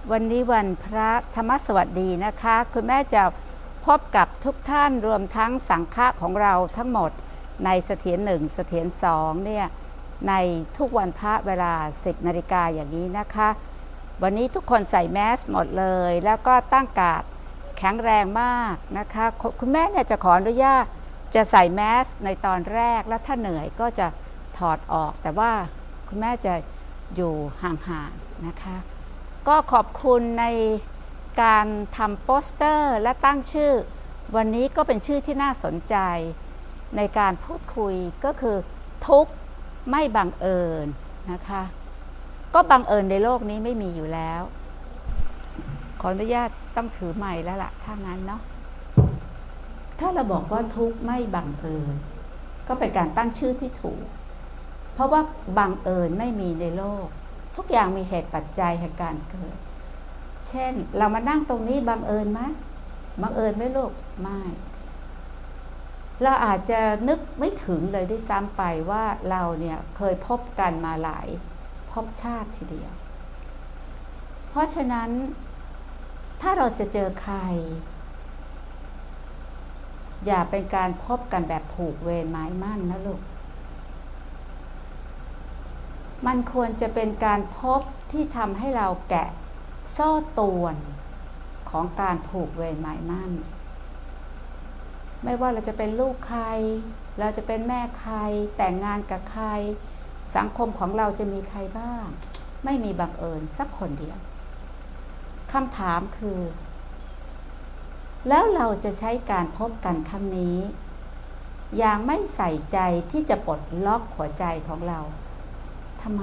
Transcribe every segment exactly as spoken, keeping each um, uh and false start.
วันนี้วันพระธรรมสวัสดีนะคะคุณแม่จะพบกับทุกท่านรวมทั้งสังฆะของเราทั้งหมดในเสถียรหนึ่งเสถียรสองเนี่ยในทุกวันพระเวลาสิบนาฬิกาอย่างนี้นะคะวันนี้ทุกคนใส่แมสหมดเลยแล้วก็ตั้งการ์ดแข็งแรงมากนะคะคุณแม่เนี่ยจะขออนุญาตจะใส่แมสในตอนแรกแล้วถ้าเหนื่อยก็จะถอดออกแต่ว่าคุณแม่จะอยู่ห่างๆนะคะก็ขอบคุณในการทำโปสเตอร์และตั้งชื่อวันนี้ก็เป็นชื่อที่น่าสนใจในการพูดคุยก็คือทุกข์ไม่บังเอิญนะคะก็บังเอิญในโลกนี้ไม่มีอยู่แล้วขออนุญาตต้องถือไมค์แล้วล่ะถ้างั้นเนาะถ้าเราบอกว่าทุกข์ไม่บังเอิญก็เป็นการตั้งชื่อที่ถูกเพราะว่าบังเอิญไม่มีในโลกทุกอย่างมีเหตุปัจจัยแห่งการเกิดเช่นเรามานั่งตรงนี้บังเอิญไหมบังเอิญไหมลูกไม่เราอาจจะนึกไม่ถึงเลยด้วยซ้ำไปว่าเราเนี่ยเคยพบกันมาหลายภพชาติทีเดียวเพราะฉะนั้นถ้าเราจะเจอใครอย่าเป็นการพบกันแบบผูกเวรหมายมั่นนะลูกมันควรจะเป็นการพบที่ทำให้เราแกะโซ่ตรวนของการผูกเวรหมายมั่นไม่ว่าเราจะเป็นลูกใครเราจะเป็นแม่ใครแต่งงานกับใครสังคมของเราจะมีใครบ้างไม่มีบังเอิญสักคนเดียวคำถามคือแล้วเราจะใช้การพบกันครั้งนี้อย่างไม่ใส่ใจที่จะปลดล็อกหัวใจของเราทำไม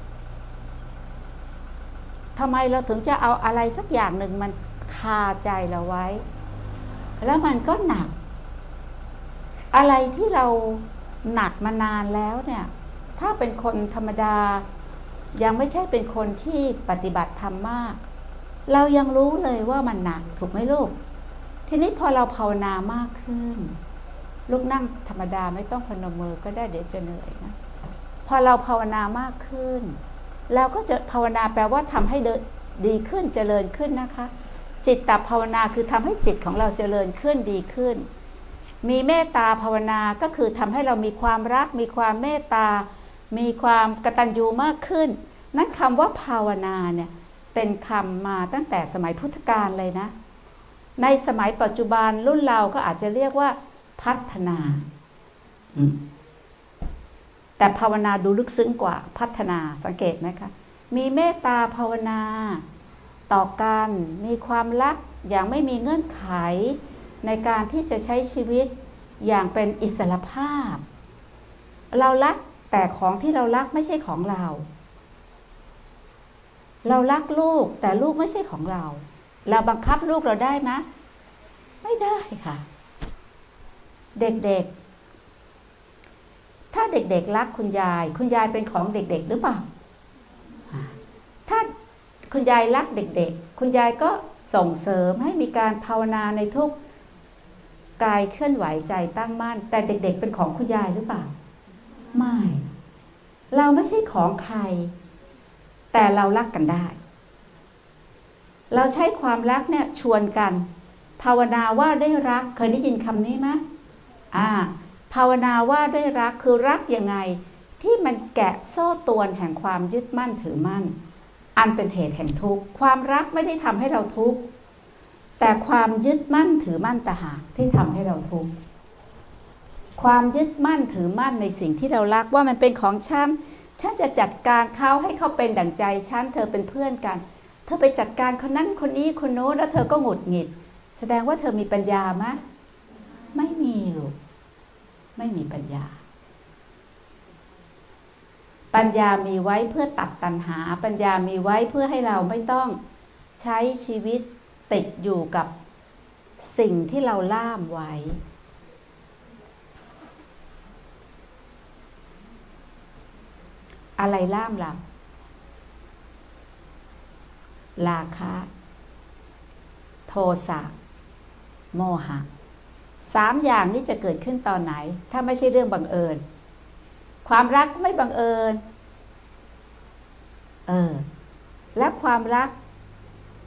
ทำไมเราถึงจะเอาอะไรสักอย่างหนึ่งมันคาใจเราไว้แล้วมันก็หนักอะไรที่เราหนักมานานแล้วเนี่ยถ้าเป็นคนธรรมดายังไม่ใช่เป็นคนที่ปฏิบัติธรรมมากเรายังรู้เลยว่ามันหนักถูกไหมลูกทีนี้พอเราภาวนามากขึ้นลูกนั่งธรรมดาไม่ต้องพนมมือก็ได้เดี๋ยวจะเหนื่อยนะพอเราภาวนามากขึ้นเราก็จะภาวนาแปลว่าทำให้ดีขึ้นเจริญขึ้นนะคะจิตตภาวนาคือทำให้จิตของเราเจริญขึ้นดีขึ้นมีเมตตาภาวนาก็คือทำให้เรามีความรักมีความเมตตามีความกตัญญูมากขึ้นนั่นคำว่าภาวนาเนี่ยเป็นคำมาตั้งแต่สมัยพุทธกาลเลยนะในสมัยปัจจุบันรุ่นเราก็อาจจะเรียกว่าพัฒนาแต่ภาวนาดูลึกซึ้งกว่าพัฒนาสังเกตไหมคะมีเมตตาภาวนาต่อกันมีความรักอย่างไม่มีเงื่อนไขในการที่จะใช้ชีวิตอย่างเป็นอิสรภาพเรารักแต่ของที่เรารักไม่ใช่ของเราเรารักลูกแต่ลูกไม่ใช่ของเราเราบังคับลูกเราได้ไหมไม่ได้ค่ะเด็กๆถ้าเด็กๆรักคุณยายคุณยายเป็นของเด็กๆหรือเปล่าถ้าคุณยายรักเด็กๆคุณยายก็ส่งเสริมให้มีการภาวนาในทุกกายเคลื่อนไหวใจตั้งมั่นแต่เด็กๆเป็นของคุณยายหรือเปล่าไม่เราไม่ใช่ของใครแต่เรารักกันได้เราใช้ความรักเนี่ยชวนกันภาวนาว่าได้รักเคยได้ยินคำนี้ไหมอ่าภาวนาว่าได้รักคือรักยังไงที่มันแกะโซ่ตรวนแห่งความยึดมั่นถือมั่นอันเป็นเหตุแห่งทุกข์ความรักไม่ได้ทำให้เราทุกข์แต่ความยึดมั่นถือมั่นต่างหากที่ทำให้เราทุกข์ความยึดมั่นถือมั่นในสิ่งที่เรารักว่ามันเป็นของฉันฉันจะจัดการเขาให้เขาเป็นดั่งใจฉันเธอเป็นเพื่อนกันเธอไปจัดการคนนั้นคนนี้คนโน้นแล้วเธอก็หงุดหงิดแสดงว่าเธอมีปัญญาไหมไม่มีหรอกไม่มีปัญญาปัญญามีไว้เพื่อตัดตัณหาปัญญามีไว้เพื่อให้เราไม่ต้องใช้ชีวิตติดอยู่กับสิ่งที่เราล่ามไว้อะไรล่ามเราราคะโทสะโมหะสามอย่างนี้จะเกิดขึ้นตอนไหนถ้าไม่ใช่เรื่องบังเอิญความรักก็ไม่บังเอิญเออและความรัก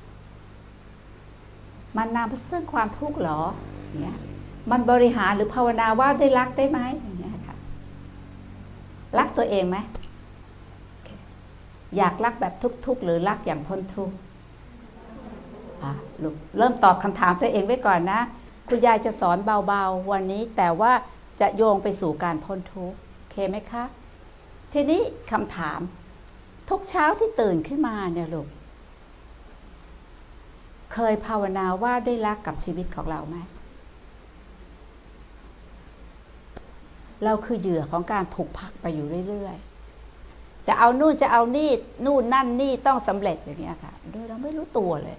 มันนำไปซึ่งความทุกข์หรอเนี่ยมันบริหารหรือภาวนาว่าด้วยรักได้ไหมอย่างเงี้ยค่ะรักตัวเองไหมอยากรักแบบทุกข์ๆหรือรักอย่างพ้นทุกข์อ่ะลูกเริ่มตอบคำถามตัวเองไว้ก่อนนะคุณยายจะสอนเบาๆวันนี้แต่ว่าจะโยงไปสู่การพ้นทุกข์โอเคไหมคะทีนี้คำถามทุกเช้าที่ตื่นขึ้นมาเนี่ยลูกเคยภาวนาว่าด้วยรักกับชีวิตของเราไหมเราคือเหยื่อของการถูกผลักไปอยู่เรื่อยๆจะเอานู่นจะเอานี่นู่นนั่นนี่ต้องสำเร็จอย่างเงี้ยค่ะโดยเราไม่รู้ตัวเลย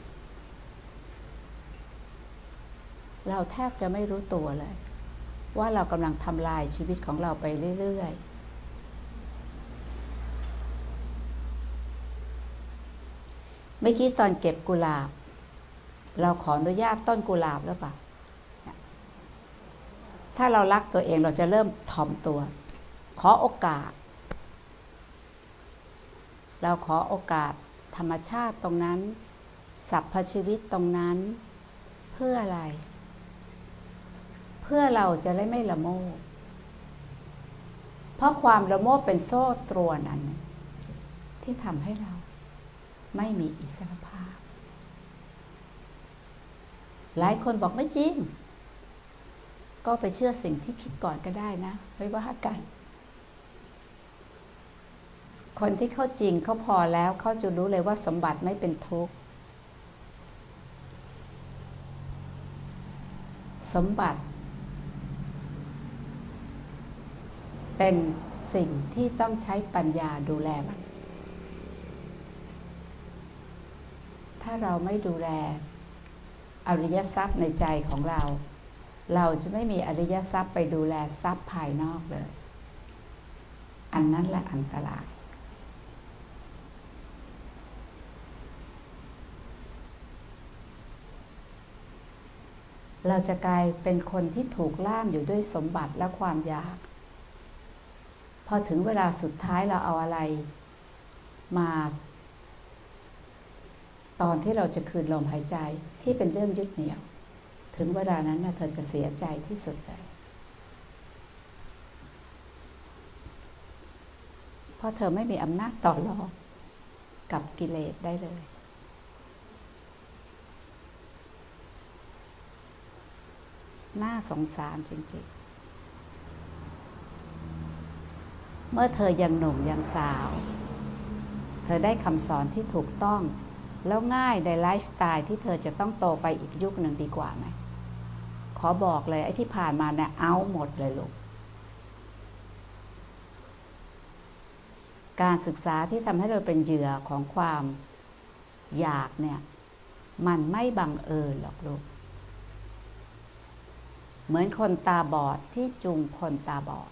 เราแทบจะไม่รู้ตัวเลยว่าเรากำลังทำลายชีวิตของเราไปเรื่อยๆเมื่อกี้ตอนเก็บกุหลาบเราขออนุญาตต้นกุหลาบหรือเปล่าถ้าเรารักตัวเองเราจะเริ่มถ่อมตัวขอโอกาสเราขอโอกาสธรรมชาติตรงนั้นสรรพชีวิตตรงนั้นเพื่ออะไรเพื่อเราจะได้ไม่ละโมบเพราะความละโมบเป็นโซ่ตรวนนั้นที่ทำให้เราไม่มีอิสรภาพหลายคนบอกไม่จริงก็ไปเชื่อสิ่งที่คิดก่อนก็ได้นะไม่ว่ากันคนที่เข้าจริงเขาพอแล้วเขาจะรู้เลยว่าสมบัติไม่เป็นทุกข์สมบัติเป็นสิ่งที่ต้องใช้ปัญญาดูแลมันถ้าเราไม่ดูแลอริยทรัพย์ในใจของเราเราจะไม่มีอริยทรัพย์ไปดูแลทรัพย์ภายนอกเลยอันนั้นแหละอันตรายเราจะกลายเป็นคนที่ถูกล่ามอยู่ด้วยสมบัติและความอยากพอถึงเวลาสุดท้ายเราเอาอะไรมาตอนที่เราจะคืนลมหายใจที่เป็นเรื่องยึดเหนี่ยวถึงเวลานั้นนะเธอจะเสียใจที่สุดเลยเพราะเธอไม่มีอำนาจต่อรองกับกิเลสได้เลยน่าสงสารจริงๆเมื่อเธอยังหนุ่มยังสาวเธอได้คำสอนที่ถูกต้องแล้วง่ายในไลฟ์สไตล์ที่เธอจะต้องโตไปอีกยุคหนึ่งดีกว่าไหมขอบอกเลยไอ้ที่ผ่านมาเนี่ยเอาหมดเลยลูกการศึกษาที่ทำให้เราเป็นเหยื่อของความอยากเนี่ยมันไม่บังเอิญหรอกลูกเหมือนคนตาบอดที่จูงคนตาบอด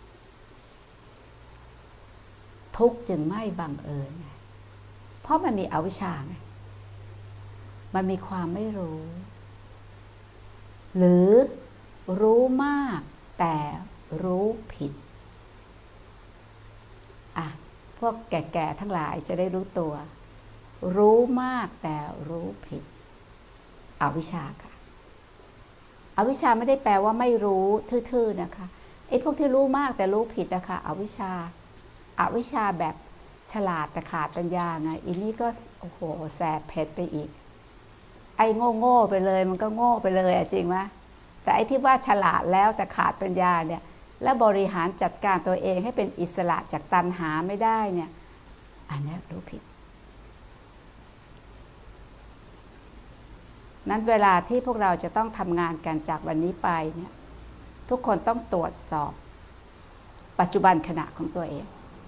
ทุกข์จึงไม่บังเอิญไงเพราะมันมีอวิชชาไงมันมีความไม่รู้หรือรู้มากแต่รู้ผิดอ่ะพวกแก่ๆทั้งหลายจะได้รู้ตัวรู้มากแต่รู้ผิดอวิชชาค่ะอวิชชาไม่ได้แปลว่าไม่รู้ทื่อๆนะคะไอ้พวกที่รู้มากแต่รู้ผิดนะคะอวิชชาอวิชชาแบบฉลาดแต่ขาดปัญญาไงอันนี้ก็โอ้โหแสบเผ็ดไปอีกไอ้โง่ๆไปเลยมันก็โง่ไปเลยจริงไหมแต่ไอ้ที่ว่าฉลาดแล้วแต่ขาดปัญญาเนี่ยและบริหารจัดการตัวเองให้เป็นอิสระจากตัณหาไม่ได้เนี่ยอันนี้รู้ผิดนั้นเวลาที่พวกเราจะต้องทำงานกันจากวันนี้ไปเนี่ยทุกคนต้องตรวจสอบปัจจุบันขณะของตัวเอง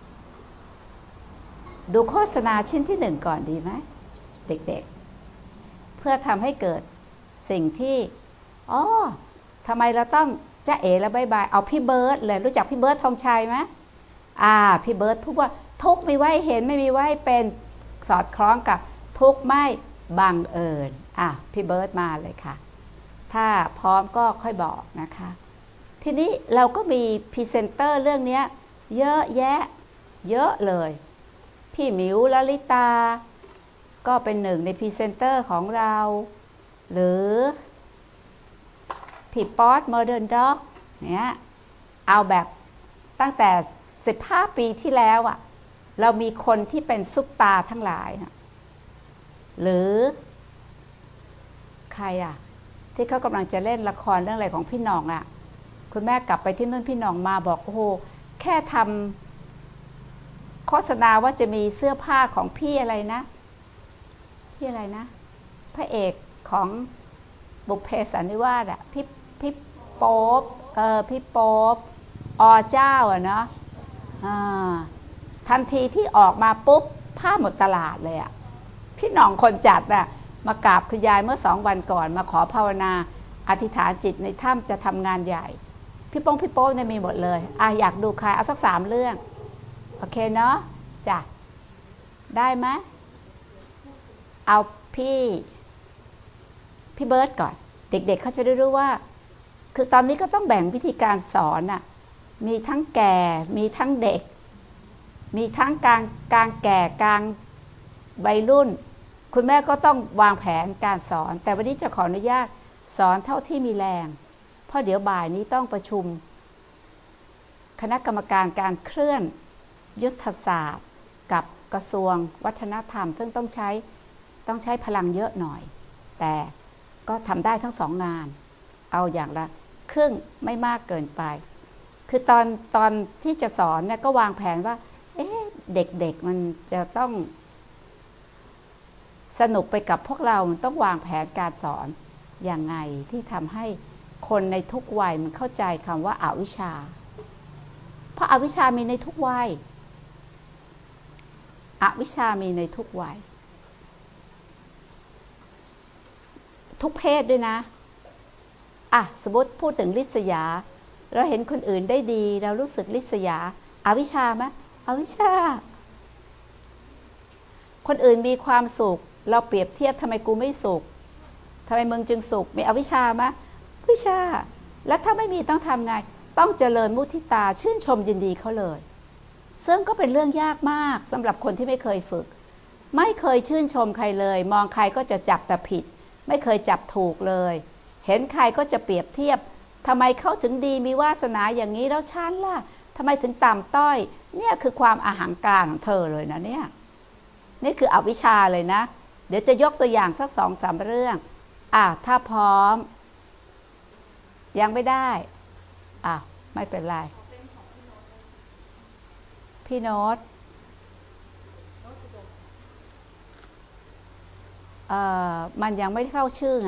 ดูโฆษณาชิ้นที่หนึ่งก่อนดีไหมเด็กๆเพื่อทำให้เกิดสิ่งที่อ๋อทำไมเราต้องจะเอ๋และบายบายเอาพี่เบิร์ดเลยรู้จักพี่เบิร์ดธงชัยไหมอ่าพี่เบิร์ดพูดว่าทุกมีไว้เห็นไม่มีไว้เป็นสอดคล้องกับทุกไม่บังเอิญอ่ะพี่เบิร์ดมาเลยค่ะถ้าพร้อมก็ค่อยบอกนะคะทีนี้เราก็มีพรีเซนเตอร์เรื่องนี้เยอะแยะเยอะเลยพี่หมิวลลิตาก็เป็นหนึ่งในพรีเซนเตอร์ของเราหรือผีป๊อตโมเดิร์นด็อกเนี้ยเอาแบบตั้งแต่สิบห้าปีที่แล้วอะเรามีคนที่เป็นซุปตาทั้งหลายนะหรือใครอะที่เขากำลังจะเล่นละครเรื่องอะไรของพี่หน่องอะคุณแม่กลับไปที่นู่นพี่หน่องมาบอกโอ้โหแค่ทำโฆษณาว่าจะมีเสื้อผ้าของพี่อะไรนะพี่อะไรนะพระเอกของบุพเพสันนิวาสอะพี่พี่โป๊ปเออพี่โป๊ปอเจ้าอะเนาะทันทีที่ออกมาปุ๊บผ้าหมดตลาดเลยอะพี่หน่องคนจัดอะมากราบคุณยายเมื่อสองวันก่อนมาขอภาวนาอธิษฐานจิตในถ้ำจะทำงานใหญ่พี่ป้องพี่โป๊ปเนี่ยมีหมดเลยอ่ะอยากดูใครเอาสักสามเรื่องโอเคเนาะจ้ะได้ไหมเอาพี่พี่เบิร์ตก่อนเด็กๆ เ, เขาจะได้รู้ว่าคือตอนนี้ก็ต้องแบ่งวิธีการสอนอะมีทั้งแก่มีทั้งเด็กมีทั้งกลางกลางแก่กลางวัยรุ่นคุณแม่ก็ต้องวางแผนการสอนแต่วันนี้จะขออนุญาตสอนเท่าที่มีแรงเพราะเดี๋ยวบ่ายนี้ต้องประชุมคณะกรรมการการเคลื่อนยุทธศาสตร์กับกระทรวงวัฒนธรรมซึ่งต้องใช้ต้องใช้พลังเยอะหน่อยแต่ก็ทำได้ทั้งสองงานเอาอย่างละครึ่งไม่มากเกินไปคือตอนตอนที่จะสอนเนี่ยก็วางแผนว่าเอ๊ะเด็กๆมันจะต้องสนุกไปกับพวกเรามันต้องวางแผนการสอนอย่างไงที่ทำให้คนในทุกวัยมันเข้าใจคำว่าอวิชชาเพราะอาวิชชามีในทุกวัยอวิชชามีในทุกวัยทุกเพศด้วยนะอ่ะสมมติพูดถึงริษยาเราเห็นคนอื่นได้ดีเรารู้สึกริษยาอวิชชาไหมอวิชชาคนอื่นมีความสุขเราเปรียบเทียบทำไมกูไม่สุขทำไมมึงจึงสุขมีอวิชชาไหมวิชาแล้วถ้าไม่มีต้องทำไงต้องเจริญมุทิตาชื่นชมยินดีเขาเลยซึ่งก็เป็นเรื่องยากมากสำหรับคนที่ไม่เคยฝึกไม่เคยชื่นชมใครเลยมองใครก็จะจับแต่ผิดไม่เคยจับถูกเลยเห็นใครก็จะเปรียบเทียบทำไมเขาถึงดีมีวาสนาอย่างนี้แล้วฉันล่ะทำไมถึงต่ำต้อยเนี่ยคือความอหังการของเธอเลยนะเนี่ยนี่คืออวิชชาเลยนะเดี๋ยวจะยกตัวอย่างสักสองสามเรื่องอ่ะถ้าพร้อมยังไม่ได้อ่ะไม่เป็นไรพี่โน้ตเอ่อมันยังไม่เข้าชื่อไง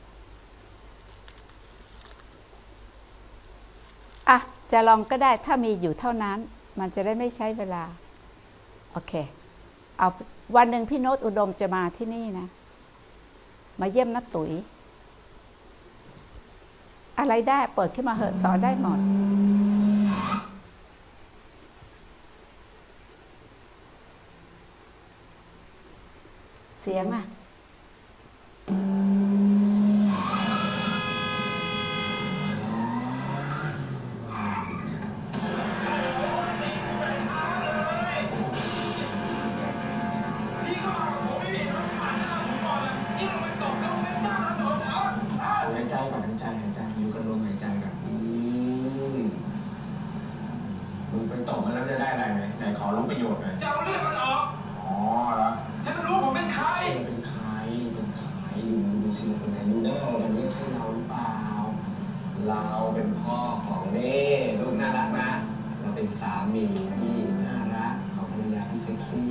อ่ะจะลองก็ได้ถ้ามีอยู่เท่านั้นมันจะได้ไม่ใช้เวลาโอเคเอาวันหนึ่งพี่โน้ตอุดมจะมาที่นี่นะมาเยี่ยมน้าตุ๋ยอะไรได้เปิดขึ้นมาเหอะสอนได้หมดเสียงอ่ะเราเป็นพ่อของเน่ลูกน่ารักนะเราเป็นสามีที่น่ารักของภรรยาที่เซ็กซี่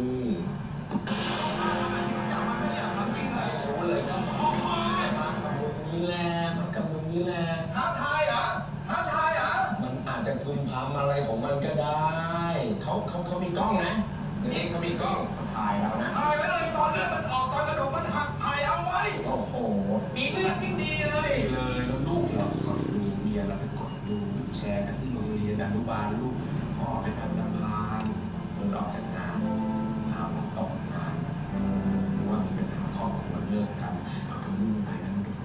รู้เลยครับมากับมึงนี่แหละมากับมึงนี่แหละท้าทายเหรอท้าทายเหรอมันอาจจะพึมพำอะไรของมันก็ได้เขาเขาเขามีกล้องนะนี่เขามีกล้องถ่ายแล้วนะถ่ายไว้เลยตอนเลือดมันออกตอนกระดูกมันหักถ่ายเอาไว้โอ้โหมีเลือดจริงดีเลยเลยแล้วลูกเรากดดูเมียเราไปกดดูแชร์กันที่โรงเรียนอนุบาลลูกพ่อเป็นอันดับพานมึงออกจากงานเอาเราตกงานรู้ว่ามีปัญหาครอบครัวเลิกกันเราต้องมุ่งไปนั่นดู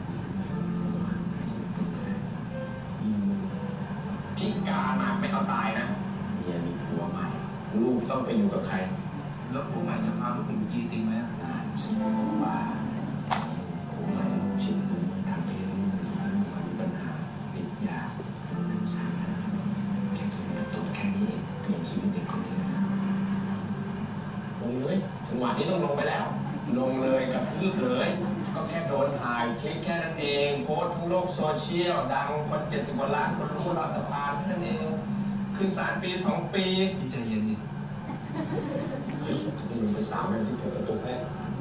ยิงมึงพิการมาไม่เอาตายนะเมียมีผัวใหม่ลูกต้องไปอยู่กับใครแล้วผัวใหม่จะพาลูกไปอยู่จีติงไหมอ่าสิผมว่าผัวใหม่ลูกชิดทืบเลยก็แค่โดนถ่ายคลิปแค่นั้นเองโพสต์ทั้งโลกโซเชียลดังคนเจ็ดสิบกว่าล้านคนรู้เราแต่ผ่านแค่นั้นเองขึ้นศาลปีสองปีพี่ใจเย็นดิเฮ้ยนี่มันเป็นสาวแบบที่เปิดประตูให้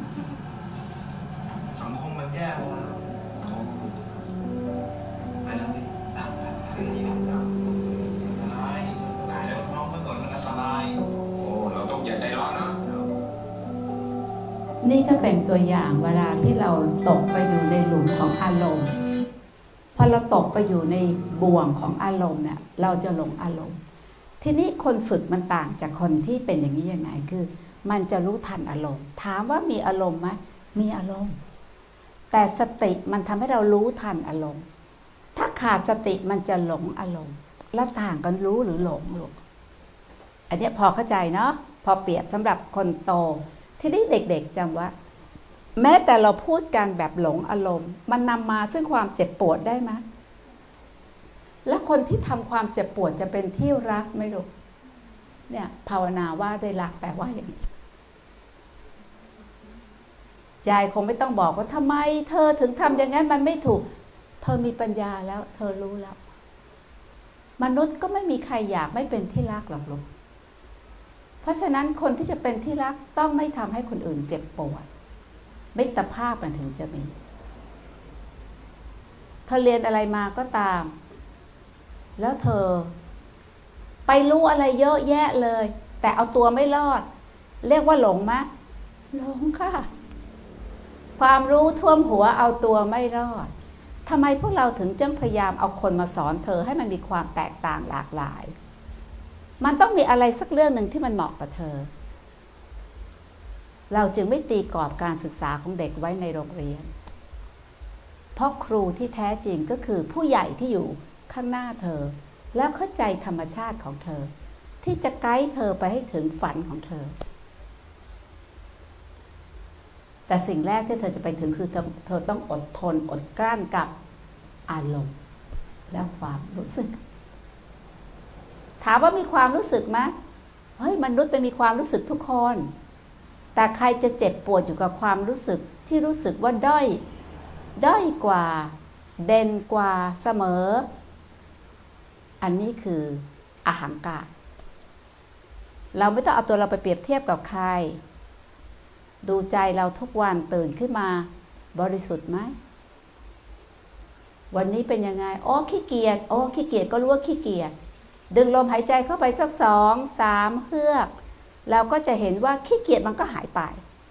สังคมมันแย่ว่ะของไปแล้วนี่ถึงนี่นะครับอันตรายนายแล้วน้องเมื่อก่อนมันอันตรายโอ้เราต้องอย่าใจร้อนนะนี่ก็เป็นตัวอย่างเวลาที่เราตกไปอยู่ในหลุมของอารมณ์พอเราตกไปอยู่ในบ่วงของอารมณ์เนี่ยเราจะหลงอารมณ์ทีนี้คนฝึกมันต่างจากคนที่เป็นอย่างนี้ยังไงคือมันจะรู้ทันอารมณ์ถามว่ามีอารมณ์ไหมมีอารมณ์แต่สติมันทำให้เรารู้ทันอารมณ์ถ้าขาดสติมันจะหลงอารมณ์แล้วต่างกันรู้หรือหลงลูกอันนี้พอเข้าใจเนาะพอเปรียบสำหรับคนโตทีนี้เด็กๆจำว่าแม้แต่เราพูดกันแบบหลงอารมณ์มันนำมาซึ่งความเจ็บปวดได้ไหมและคนที่ทำความเจ็บปวดจะเป็นที่รักไหมลูกเนี่ยภาวนาว่าได้รักแปลว่าอย่างนี้ยายคงไม่ต้องบอกว่าทำไมเธอถึงทำอย่างนั้นมันไม่ถูกเธอมีปัญญาแล้วเธอรู้แล้วมนุษย์ก็ไม่มีใครอยากไม่เป็นที่รักหรอกลูกเพราะฉะนั้นคนที่จะเป็นที่รักต้องไม่ทำให้คนอื่นเจ็บปวดมิตรภาพมันถึงจะมีเธอเรียนอะไรมาก็ตามแล้วเธอไปรู้อะไรเยอะแยะเลยแต่เอาตัวไม่รอดเรียกว่าหลงไหมหลงค่ะความรู้ท่วมหัวเอาตัวไม่รอดทำไมพวกเราถึงจึงพยายามเอาคนมาสอนเธอให้มันมีความแตกต่างหลากหลายมันต้องมีอะไรสักเรื่องหนึ่งที่มันเหมาะกับเธอเราจึงไม่ตีกรอบการศึกษาของเด็กไว้ในโรงเรียนเพราะครูที่แท้จริงก็คือผู้ใหญ่ที่อยู่ข้างหน้าเธอแล้วเข้าใจธรรมชาติของเธอที่จะไกด์เธอไปให้ถึงฝันของเธอแต่สิ่งแรกที่เธอจะไปถึงคือเธอเธอต้องอดทนอดกลั้นกับอารมณ์และความรู้สึกถามว่ามีความรู้สึกไหมเฮ้ยมนุษย์เป็นมีความรู้สึกทุกคนแต่ใครจะเจ็บปวดอยู่กับความรู้สึกที่รู้สึกว่าด้อยด้อยกว่าเด่นกว่าเสมออันนี้คืออหังการเราไม่ต้องเอาตัวเราไปเปรียบเทียบกับใครดูใจเราทุกวันตื่นขึ้นมาบริสุทธิ์ไหมวันนี้เป็นยังไงอ๋อขี้เกียจอ๋อขี้เกียจก็รู้ว่าขี้เกียจดึงลมหายใจเข้าไปสักสองสามเฮือกเราก็จะเห็นว่าขี้เกียจมันก็หายไป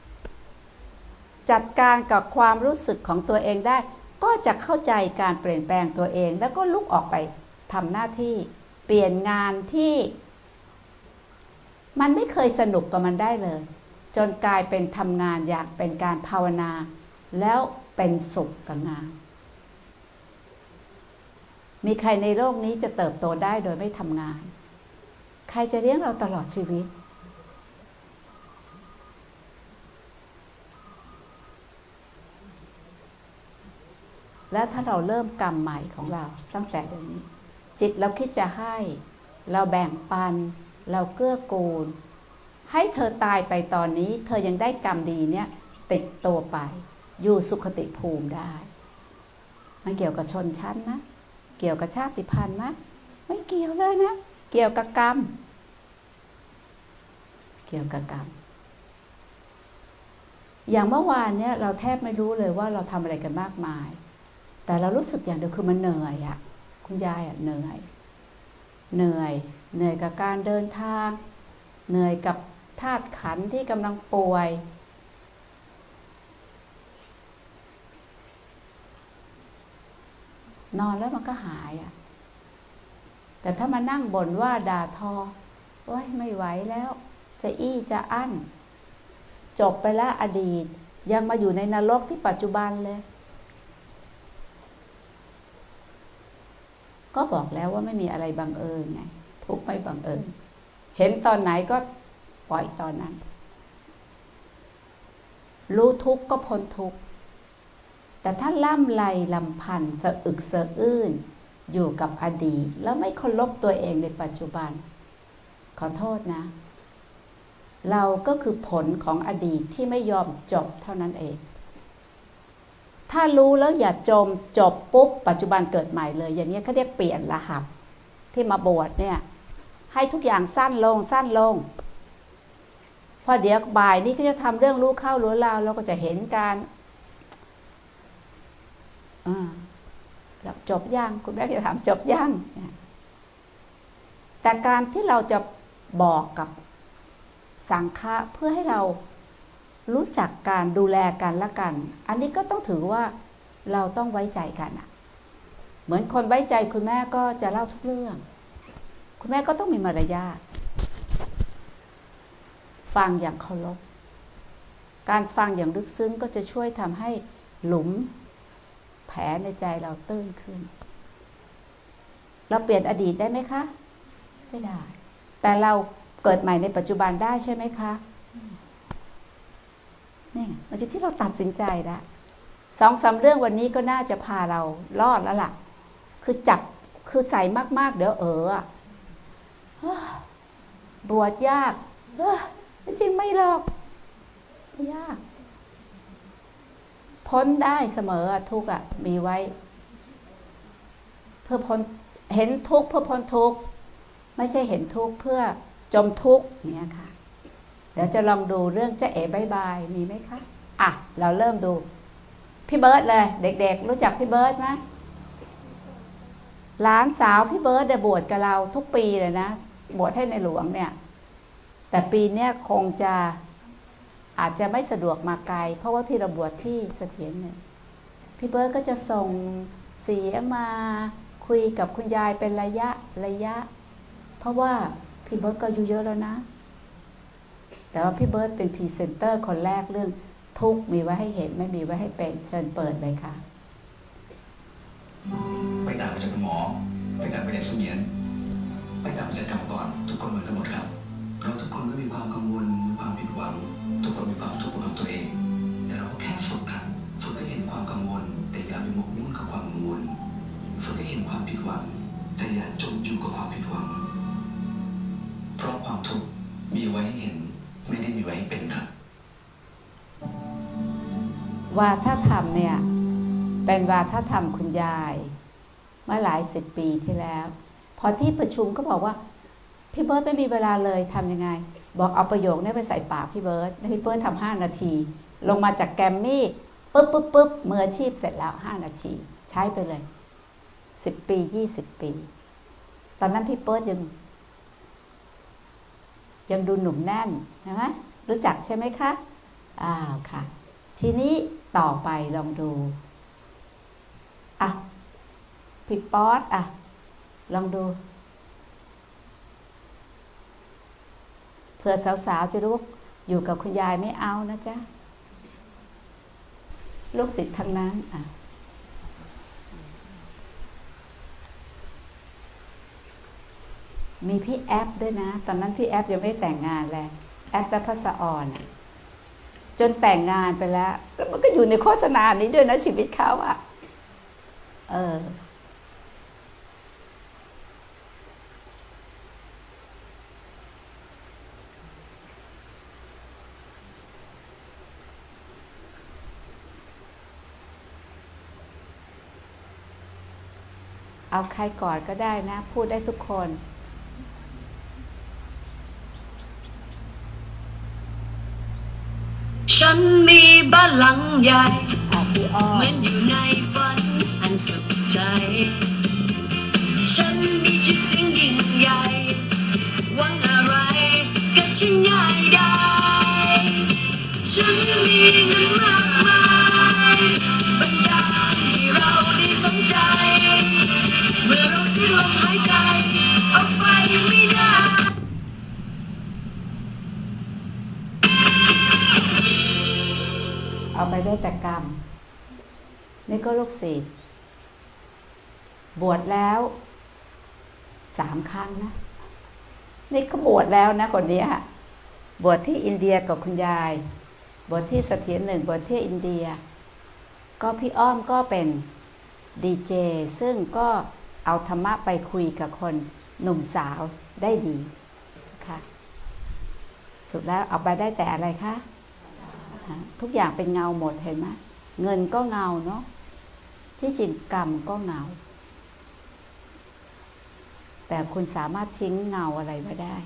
จัดการกับความรู้สึกของตัวเองได้ก็จะเข้าใจการเปลี่ยนแปลงตัวเองแล้วก็ลุกออกไปทำหน้าที่เปลี่ยนงานที่มันไม่เคยสนุกกับมันได้เลยจนกลายเป็นทำงานอย่างเป็นการภาวนาแล้วเป็นสุขกับงานมีใครในโลกนี้จะเติบโตได้โดยไม่ทำงานใครจะเลี้ยงเราตลอดชีวิตแล้วถ้าเราเริ่มกรรมใหม่ของเราตั้งแต่เดี๋ยวนี้จิตเราคิดจะให้เราแบ่งปันเราเกื้อกูลให้เธอตายไปตอนนี้เธอยังได้กรรมดีเนี่ยติดตัวไปอยู่สุขติภูมิได้มันเกี่ยวกับชนชั้นนะเกี่ยวกับชาติพันธุ์ไหมไม่เกี่ยวเลยนะเกี่ยวกับกรรมเกี่ยวกับกรรมอย่างเมื่อวานเนี่ยเราแทบไม่รู้เลยว่าเราทำอะไรกันมากมายแต่เรารู้สึกอย่างเดียวคือมันเหนื่อยอ่ะคุณยายอ่ะเหนื่อยเหนื่อยเหนื่อยกับการเดินทางเหนื่อยกับธาตุขันธ์ที่กำลังป่วยนอนแล้วมันก็หายอ่ะแต่ถ้ามานั่งบ่นว่าด่าทอโอ๊ยไม่ไหวแล้วจะอี้จะอั้นจบไปแล้วอดีตยังมาอยู่ในนรกที่ปัจจุบันเลยก็บอกแล้วว่าไม่มีอะไรบังเอิญไงทุกไม่บังเอิญเห็นตอนไหนก็ปล่อยตอนนั้นรู้ทุกข์ก็พ้นทุกข์แต่ถ้าล่ำไรลำพันสะอึกสะอื้นอยู่กับอดีตแล้วไม่เคารพตัวเองในปัจจุบันขอโทษนะเราก็คือผลของอดีตที่ไม่ยอมจบเท่านั้นเองถ้ารู้แล้วอย่าจมจบปุ๊บปัจจุบันเกิดใหม่เลยอย่างนี้เขาเรียกเปลี่ยนรหัสที่มาบวชเนี่ยให้ทุกอย่างสั้นลงสั้นลงพอเดี๋ยวบ่ายนี้เขาจะทำเรื่องรู้เข้ารู้ราวเราก็จะเห็นการจบยังคุณแม่จะถามจบยังแต่การที่เราจะบอกกับสังฆะเพื่อให้เรารู้จักการดูแลกันและกันอันนี้ก็ต้องถือว่าเราต้องไว้ใจกันอะเหมือนคนไว้ใจคุณแม่ก็จะเล่าทุกเรื่องคุณแม่ก็ต้องมีมารยาทฟังอย่างเคารพการฟังอย่างลึกซึ้งก็จะช่วยทำให้หลุมแผลในใจเราตื้นขึ้นเราเปลี่ยนอดีตได้ไหมคะไม่ได้แต่เราเกิดใหม่ในปัจจุบันได้ใช่ไหมคะนี่มันอยู่ที่เราตัดสินใจละสองสามเรื่องวันนี้ก็น่าจะพาเรารอดแล้วล่ะคือจับคือใส่มากๆเดี๋ยวเออบวชยากจริงไม่หรอกไม่ยากพ้นได้เสมอทุกข์อ่ะมีไว้เพื่อพ้นเห็นทุกข์เพื่อพ้นทุกข์ไม่ใช่เห็นทุกข์เพื่อจมทุกข์เนี่ยค่ะเดี๋ยวจะลองดูเรื่องเจ๊เอ๋บายบายมีไหมคะอ่ะเราเริ่มดูพี่เบิร์ดเลยเด็กๆรู้จักพี่เบิร์ดไหมหลานสาวพี่เบิร์ดได้บวชกับเราทุกปีเลยนะบวชให้ในหลวงเนี่ยแต่ปีเนี้ยคงจะอาจจะไม่สะดวกมาไกลเพราะว่าที่เราบวชที่เสถียรเนี่ยพี่เบิร์ดก็จะส่งเสียมาคุยกับคุณยายเป็นระยะระยะเพราะว่าพี่เบิร์ดก็อายุเยอะแล้วนะแต่ว่าพี่เบิร์ดเป็นพรีเซนเตอร์คนแรกเรื่องทุกข์มีไว้ให้เห็นไม่มีไว้ให้เป็นเชิญเปิดเลยค่ะไม่ต่างจากคุณหมอไม่ต่างจากเสมียนไม่ต่างจากกรรมกรทุกคนเหมือนกันหมดครับเราทุกคนก็มีความกังวลมีความผิดหวังทุกคนมีความทุกข์ของตัวเองแต่เราแค่ฝึกครับฝึกให้เห็นความกังวลแต่อย่าไปหมกมุ่นกับความกังวลฝึกให้เห็นความผิดหวังแต่อย่าจมอยู่กับความผิดหวังเพราะความทุกข์มีไว้ให้เห็นไม่ได้มีไว้ให้เป็นครับวาทธรรมเนี่ยเป็นวาทธรรมคุณยายเมื่อหลายสิบปีที่แล้วพอที่ประชุมก็บอกว่าพี่เบิร์ดไม่มีเวลาเลยทำยังไงบอกเอาประโยคนี้ไปใส่ปากพี่เบิร์ดพี่เบิร์ดทำห้านาทีลงมาจากแกรมมี่ปุ๊บปุ๊บปุ๊บมืออาชีพเสร็จแล้วห้านาทีใช้ไปเลยสิบปียี่สิบปีตอนนั้นพี่เบิร์ดยังยังดูหนุ่มแน่นใช่ไหมรู้จักใช่ไหมคะอ้าวค่ะทีนี้ต่อไปลองดูอ่ะพี่ป๊อตอ่ะลองดูเผื่อสาวๆจะรู้อยู่กับคุณยายไม่เอานะจ๊ะลูกศิษย์ทั้งนั้นอ่ะมีพี่แอปด้วยนะตอนนั้นพี่แอปยังไม่แต่งงานเลยแอปและพัสออนอ่ะจนแต่งงานไปแล้วแล้วมันก็อยู่ในโฆษณานี้ด้วยนะชีวิตเขาอ่ะเออเอาใครก่อนก็ได้นะพูดได้ทุกคนฉันมีบ้านหลังใหญ่เหมือนอยู่ในฝันอันสุขใจฉันมีชื่อเสียงยิ่งใหญ่หวังอะไรก็ช่างง่ายได้ฉันมีเงินมากมายบันดาลให้เราได้สนใจเมื่อเราสิ้นลมหายใจเอาไปไม่ได้เอาไปได้แต่กรรมนี่ก็ลูกศิษย์บวชแล้วสามครั้งนะนี่ก็บวชแล้วนะคนนี้บวชที่อินเดียกับคุณยายบวชที่เสถียรหนึ่งบวชที่อินเดียก็พี่อ้อมก็เป็นดีเจซึ่งก็เอาธรรมะไปคุยกับคนหนุ่มสาวได้ดีค่ะสุดแล้วเอาไปได้แต่อะไรคะทุกอย่างเป็นเงาหมดเห็นไหมเงินก็เงาเนาะที่จริงกรรมก็เงาแต่คุณสามารถทิ้งเงาอะไรไว้ได้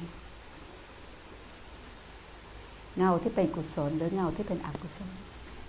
เงาที่เป็นกุศลหรือเงาที่เป็นอกุศล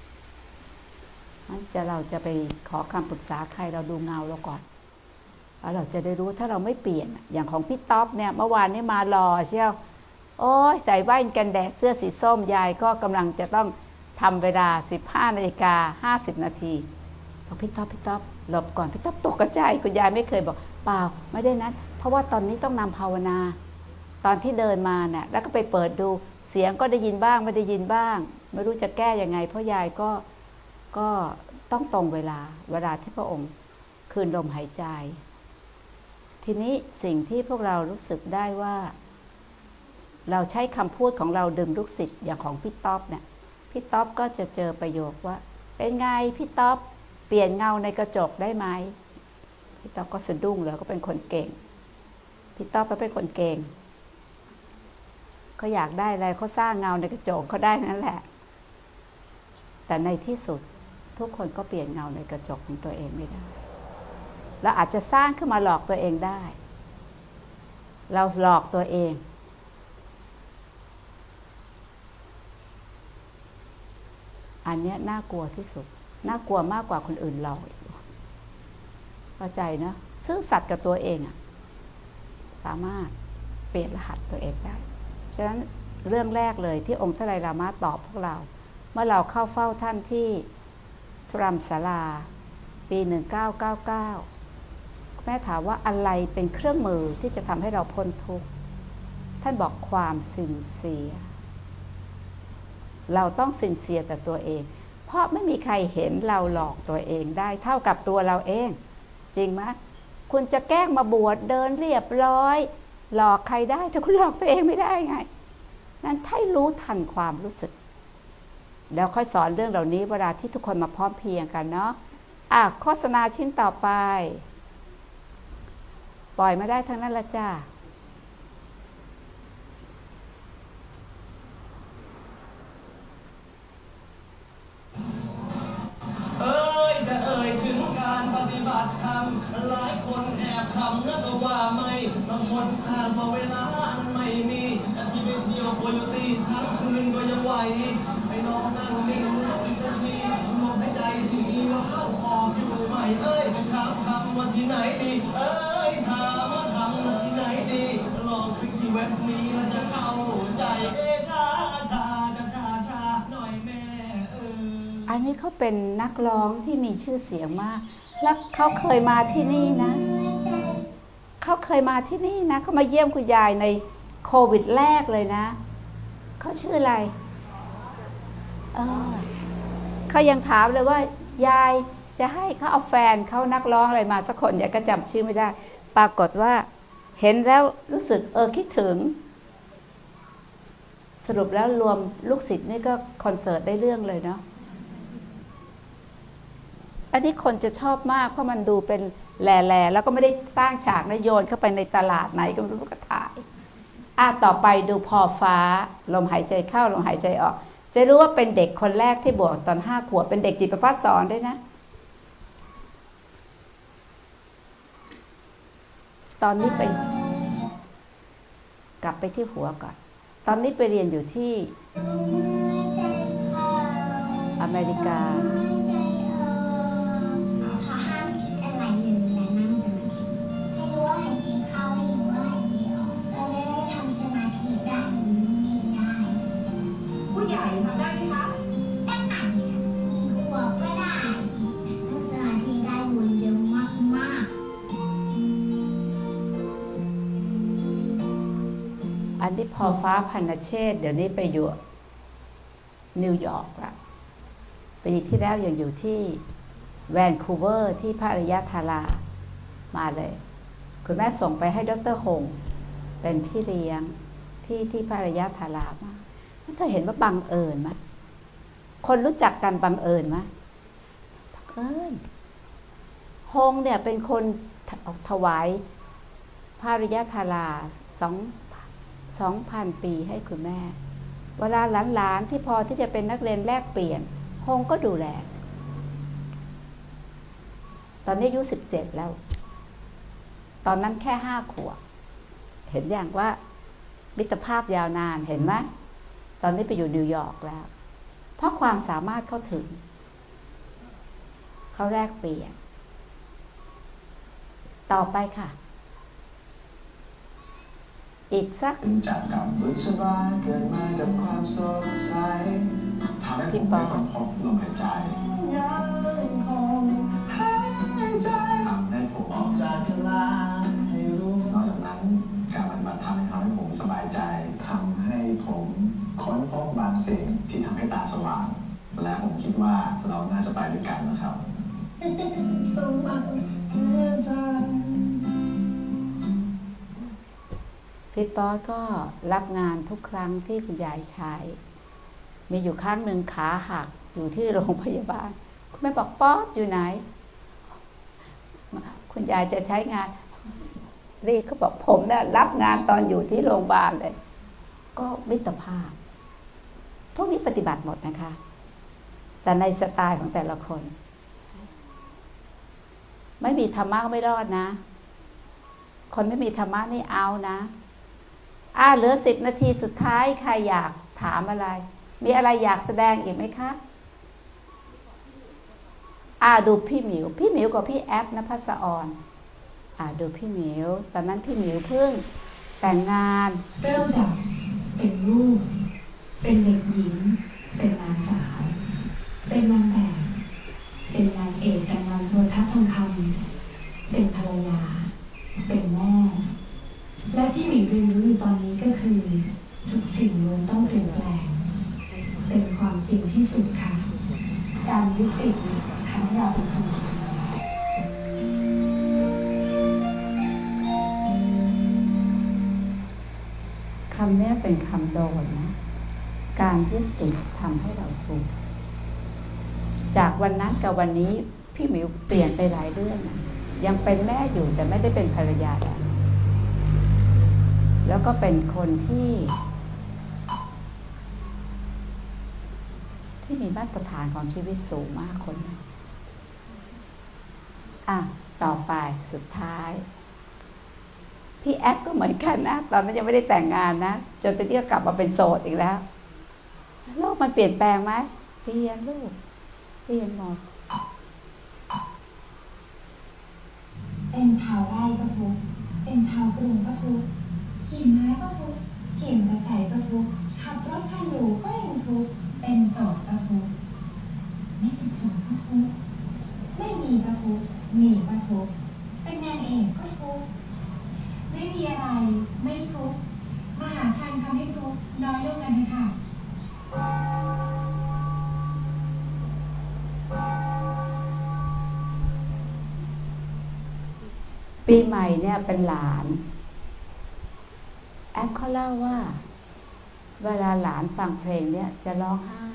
จะเราจะไปขอคำปรึกษาใครเราดูเงาเราก่อนแล้วเราจะได้รู้ถ้าเราไม่เปลี่ยนอย่างของพี่ต๊อบเนี่ยเมื่อวานนี้มารอเชียวโอ้ยใส่แว่นกันแดดเสื้อสีส้มยายก็กำลังจะต้องทำเวลาสิบห้านาฬิกาห้าสิบนาทีบอกพี่ต๊อบพี่ต๊อบหลบก่อนพี่ต๊อบตกกระจายคุณยายไม่เคยบอกเปล่าไม่ได้นั้นเพราะว่าตอนนี้ต้องนำภาวนาตอนที่เดินมาเนี่ยแล้วก็ไปเปิดดูเสียงก็ได้ยินบ้างไม่ได้ยินบ้างไม่รู้จะแก้ยังไงเพราะยายก็ก็ต้องตรงเวลาเวลาที่พระองค์คืนลมหายใจทีนี้สิ่งที่พวกเรารู้สึกได้ว่าเราใช้คำพูดของเราดึงลูกศิษย์อย่างของพี่ต๊อบเนี่ยพี่ต๊อบก็จะเจอประโยคว่าเป็นไงพี่ต๊อบเปลี่ยนเงาในกระจกได้ไหมพี่ต๊อบก็สะดุ้งแล้วก็เป็นคนเก่งพี่ต๊อบก็เป็นคนเก่งเขาอยากได้อะไรเขาสร้างเงาในกระจกเขาได้นั่นแหละแต่ในที่สุดทุกคนก็เปลี่ยนเงาในกระจกของตัวเองไม่ได้เราอาจจะสร้างขึ้นมาหลอกตัวเองได้เราหลอกตัวเองอันนี้น่ากลัวที่สุดน่ากลัวมากกว่าคนอื่นหลอกเข้าใจนะซื่อสัตย์กับตัวเองอะสามารถเปลี่ยนรหัสตัวเองได้ฉะนั้นเรื่องแรกเลยที่องค์ทไตรลามะตอบพวกเราเมื่อเราเข้าเฝ้าท่านที่ทรัมศาลาปีหนึ่งเก้าเก้าเก้าแม่ถามว่าอะไรเป็นเครื่องมือที่จะทำให้เราพ้นทุกข์ท่านบอกความสินเสียเราต้องสินเสียแต่ตัวเองเพราะไม่มีใครเห็นเราหลอกตัวเองได้เท่ากับตัวเราเองจริงไหมคุณจะแกล้งมาบวชเดินเรียบร้อยหลอกใครได้แต่คุณหลอกตัวเองไม่ได้ไงนั้นให้รู้ทันความรู้สึกเดี๋ยวค่อยสอนเรื่องเหล่านี้เวลาที่ทุกคนมาพร้อมเพรียงกันเนาะอ่ะโฆษณาชิ้นต่อไปปล่อยมาได้ทั้งนั้นละจ้าเอ้ยจะเอ่ยถึงการปฏิบัติธรรมหลายคนแอบคำแล้วก็ว่าไม่บางคนอ้างว่าเวลาไม่มีแต่ที่ไปเที่ยวโคโยตี้ทั้งคืนก็ยังไหวไปลองนั่งนิ่งแล้วอีกนาทีลมหายใจที่ดีเราเข้าออกอยู่ใหม่เอ้ยไปถามทำว่าที่ไหนดีเอ้ยถามว่าทำว่าที่ไหนดีลองคลิกที่เว็บนี้แล้วจะเข้าใจเอชาชาชาชาชาหน่อยแม่เอออันนี้เขาเป็นนักร้องที่มีชื่อเสียงมากแล้วเขาเคยมาที่นี่นะเขาเคยมาที่นี่นะเขามาเยี่ยมคุณยายในโควิดแรกเลยนะเขาชื่ออะไรเออเขายังถามเลยว่ายายจะให้เขาเอาแฟนเขานักร้องอะไรมาสักคนยายก็จำชื่อไม่ได้ปรากฏว่าเห็นแล้วรู้สึกเออคิดถึงสรุปแล้วรวมลูกศิษย์นี่ก็คอนเสิร์ตได้เรื่องเลยเนาะอันนี้คนจะชอบมากเพราะมันดูเป็นแหล่ๆแล้วก็ไม่ได้สร้างฉากนะโยนเข้าไปในตลาดไหนก็ไม่รู้ก็ถ่ายอ่ะต่อไปดูพอฟ้าลมหายใจเข้าลมหายใจออกจะรู้ว่าเป็นเด็กคนแรกที่บวชตอนห้าขวบเป็นเด็กจิตประภาสสอนด้วยนะตอนนี้ไปกลับไปที่หัวก่อนตอนนี้ไปเรียนอยู่ที่อเมริกาผู้ใหญ่ทำได้ไหมคะได้ไหมสี่ขวบก็ได้ถ้าสมาธิได้บุญเยอะมากมากอันนี้พอฟ้าพันเชษเดี๋ยวนี้ไปอยู่นิวยอร์กละปีที่แล้วยังอยู่ที่แวนคูเวอร์ที่พระอริยธารามาเลยคุณแม่ส่งไปให้ดร.หงเป็นพี่เลี้ยงที่ที่พระอริยธารามาเธอเห็นว่าบังเอิญไหมคนรู้จักกันบังเอิญไหมบังเอิญฮงเนี่ยเป็นคนถวายพระอริยธาราสองสองพันปีให้คุณแม่เวลาหลานๆที่พอที่จะเป็นนักเรียนแลกเปลี่ยนฮงก็ดูแลตอนนี้อายุสิบเจ็ดแล้วตอนนั้นแค่ห้าขวบเห็นอย่างว่ามิตรภาพยาวนานเห็นไหมตอนนี้ไปอยู่นิวยอร์กแล้วเพราะความสามารถเข้าถึงเขาแลกเปลี่ยนต่อไปค่ะอีกสักจากกับบุษบาเกิดมากับความสดใสทำให้ผมได้ค้นพบลมหายใจยังคงหายใจทำให้ผมออกจากทลาให้รู้นอกจากนั้นการปฏิบัติธรรมทำให้ผมสบายใจทำให้ผมค้นพบบางสิ่งที่ทำให้ตาสว่างและผมคิดว่าเราน่าจะไปด้วยกันนะครับสมัครเสียใจพี่ป๊อตก็รับงานทุกครั้งที่คุณยายใช้มีอยู่ครั้งหนึ่งขาหักอยู่ที่โรงพยาบาลคุณแม่บอกป๊อตอยู่ไหนคุณยายจะใช้งานรีก็บอกผมเนี่ยรับงานตอนอยู่ที่โรงพยาบาลเลยก็มิตรภาพพวกนี้ปฏิบัติหมดนะคะแต่ในสไตล์ของแต่ละคนไม่มีธรรมะก็ไม่รอดนะคนไม่มีธรรมะนี่เอานะอ่าเหลือสิบนาทีสุดท้ายใครอยากถามอะไรมีอะไรอยากแสดงอีกไหมคะอ่าดูพี่หมิวพี่หมิวกับพี่แอปนภัสอรอ่าดูพี่หมิวตอนนั้นพี่หมิวเพิ่งแต่งงานเริ่มจากเป็นลูกเป็นเด็กหญิงเป็นนางสาวเป็นนางแบบเป็นนางเอกการงานโทรทัศน์ทองคำเป็นภรรยาเป็นแม่และที่หมิวเรียนรู้อยู่ตอนนี้ก็คือทุกสิ่งล้วนต้องเปลี่ยนแปลงเป็นความจริงที่สุดค่ะการยึดติดทำให้เราเป็นคนคำนี้เป็นคำโดนนะการยึดติดทำให้เราทุกข์จากวันนั้นกับวันนี้พี่หมิวเปลี่ยนไปหลายเรื่องนะยังเป็นแม่อยู่แต่ไม่ได้เป็นภรรยาแล้วแล้วก็เป็นคนที่ที่มีมาตรฐานของชีวิตสูงมากคนนะอ่ะต่อไปสุดท้ายพี่แอปก็เหมือนกันนะตอนนั้นยังไม่ได้แต่งงานนะจนตอนนี้ก็กลับมาเป็นโสดอีกแล้วโลกมันเปลี่ยนแปลงไหมเปลี่ยนลูกเปลี่ยนหมดเป็นชาวไร่ก็ทุกข์เป็นชาวกรุงก็ทุกข์ขี่ม้าก็ทุกข์ขี่มอเตอร์ไซค์ก็ทุกข์ขับรถคันหรูก็ยังทุกข์เป็นโสดก็ทุกข์ไม่เป็นโสดก็ทุกข์ไม่มีก็ทุกข์มีก็ทุกข์เป็นนางเอกก็ทุกข์ไม่มีอะไรไม่ทุกข์มาหาทางทำให้ทุกข์น้อยลงกันค่ะปีใหม่เนี่ยเป็นหลานแอปเขาเล่าว่าเวลาหลานฟังเพลงเนี่ยจะร้องไห้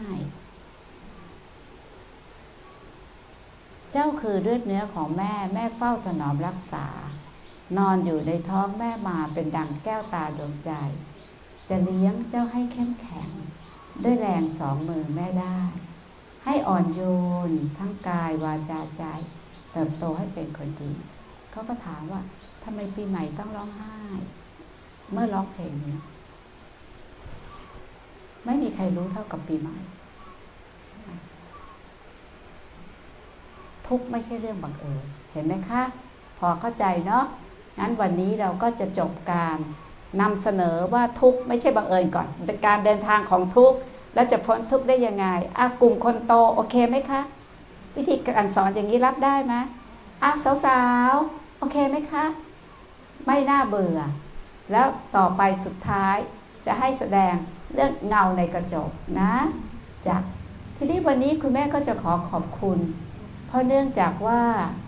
เจ้าคือเลือดเนื้อของแม่แม่เฝ้าถนอมรักษานอนอยู่ในท้องแม่มาเป็นดังแก้วตาดวงใจจะเลี้ยงเจ้าให้เข้มแข็งด้วยแรงสองมือแม่ได้ให้อ่อนโยนทั้งกายวาจาใจเติบโตให้เป็นคนดีเขาก็ถามว่าทำไมปีใหม่ต้องร้องไห้เมื่อร้องเพลงนี้ไม่มีใครรู้เท่ากับปีใหม่ทุกไม่ใช่เรื่องบังเอิญเห็นไหมคะพอเข้าใจเนาะงั้นวันนี้เราก็จะจบการนำเสนอว่าทุกไม่ใช่บังเอิญก่อนเป็นการเดินทางของทุกแล้วจะพ้นทุกได้ยังไงอ่ะกลุ่มคนโตโอเคไหมคะวิธีการสอนอย่างนี้รับได้ไหมอ่ะสาวๆโอเคไหมคะไม่น่าเบื่อแล้วต่อไปสุดท้ายจะให้แสดงเรื่องเงาในกระจกนะจากทีนี้วันนี้คุณแม่ก็จะขอขอบคุณเพราะเนื่องจากว่า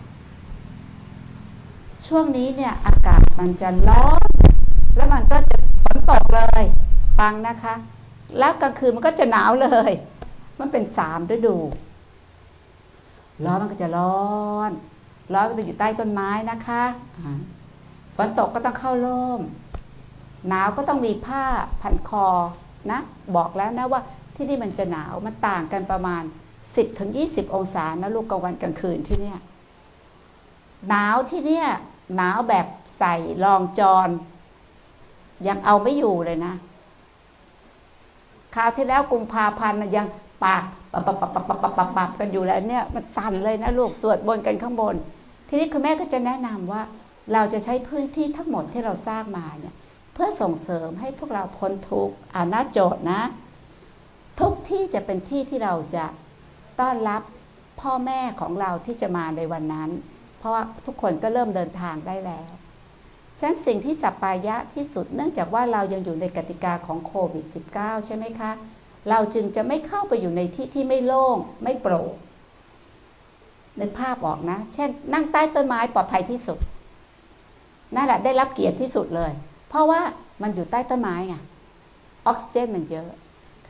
ช่วงนี้เนี่ยอากาศมันจะร้อนแล้วมันก็จะฝนตกเลยฟังนะคะแล้วกลางคืนมันก็จะหนาวเลยมันเป็นสามฤดูร้อนมันก็จะร้อนร้อนก็จะอยู่ใต้ต้นไม้นะคะฝนตกก็ต้องเข้าร่มหนาวก็ต้องมีผ้าพันคอนะบอกแล้วนะว่าที่นี่มันจะหนาวมันต่างกันประมาณ สิบถึงยี่สิบ องศานะลูกกลางวันกลางคืนที่เนี่ยหนาวที่เนี่ยหนาวแบบใส่รองจอนยังเอาไม่อยู่เลยนะคราวที่แล้วกุมภาพันธ์ยังปากปับปับปับปับปับปับปับกันอยู่แล้วเนี่ยมันสั่นเลยนะลูกสวดบนกันข้างบนทีนี้คุณแม่ก็จะแนะนำว่าเราจะใช้พื้นที่ทั้งหมดที่เราสร้างมาเนี่ยเพื่อส่งเสริมให้พวกเราพ้นทุกข์อ่าหน้าโจทย์นะทุกที่จะเป็นที่ที่เราจะต้อนรับพ่อแม่ของเราที่จะมาในวันนั้นเพราะว่าทุกคนก็เริ่มเดินทางได้แล้วฉะนั้นสิ่งที่สัปปายะที่สุดเนื่องจากว่าเรายังอยู่ในกติกาของโควิด สิบเก้า ใช่ไหมคะเราจึงจะไม่เข้าไปอยู่ในที่ที่ไม่โล่งไม่โปร่งนึกภาพออกนะเช่นนั่งใต้ต้นไม้ปลอดภัยที่สุดนั่นแหละได้รับเกียรติที่สุดเลยเพราะว่ามันอยู่ใต้ต้นไม้ไงออกซิเจนมันเยอะ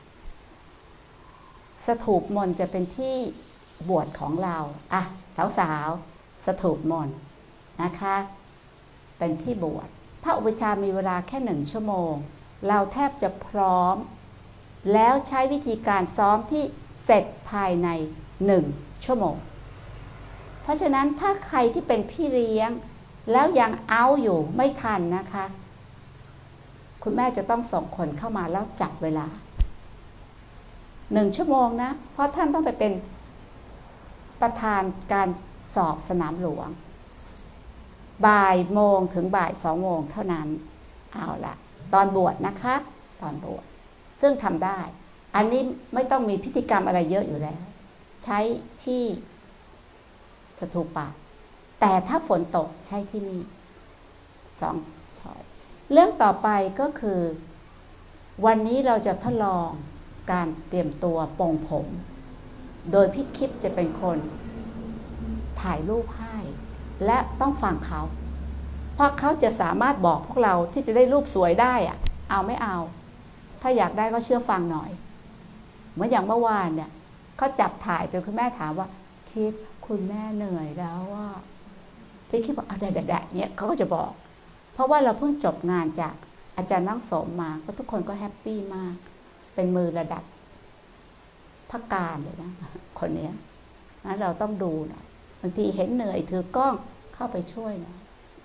สถูปมนต์จะเป็นที่บวชของเราอ่ะสาวๆสถูปมนต์นะคะเป็นที่บวชพระอุปชามีเวลาแค่หนึ่งชั่วโมงเราแทบจะพร้อมแล้วใช้วิธีการซ้อมที่เสร็จภายในหนึ่งชั่วโมงเพราะฉะนั้นถ้าใครที่เป็นพี่เลี้ยงแล้วยังเอาอยู่ไม่ทันนะคะคุณแม่จะต้องส่งคนเข้ามาแล้วจับเวลาหนึ่งชั่วโมงนะเพราะท่านต้องไปเป็นประธานการสอบสนามหลวงบ่ายโมงถึงบ่ายสองโมงเท่านั้นเอาละตอนบวชนะคะตอนบวชซึ่งทำได้อันนี้ไม่ต้องมีพิธีกรรมอะไรเยอะอยู่แล้วใช้ที่สถูปะแต่ถ้าฝนตกใช้ที่นี่สองช้อยเรื่องต่อไปก็คือวันนี้เราจะทดลองการเตรียมตัวปรงผมโดยพี่คิปจะเป็นคนถ่ายรูปให้และต้องฟังเขาเพราะเขาจะสามารถบอกพวกเราที่จะได้รูปสวยได้อะเอาไม่เอาถ้าอยากได้ก็เชื่อฟังหน่อยเหมือนอย่างเมื่อวานเนี่ยเขาจับถ่ายจนคุณแม่ถามว่าคิดคุณแม่เหนื่อยแล้วว่าพี่คิดบอกอ่ะได้ได้เนี่ยเขาก็จะบอกเพราะว่าเราเพิ่งจบงานจากอาจารย์นั่งสมมาก็ทุกคนก็แฮปปี้มากเป็นมือระดับพักการเลยนะคนนี้นะเราต้องดูนะบางทีเห็นเหนื่อยถือกล้องเข้าไปช่วยนะ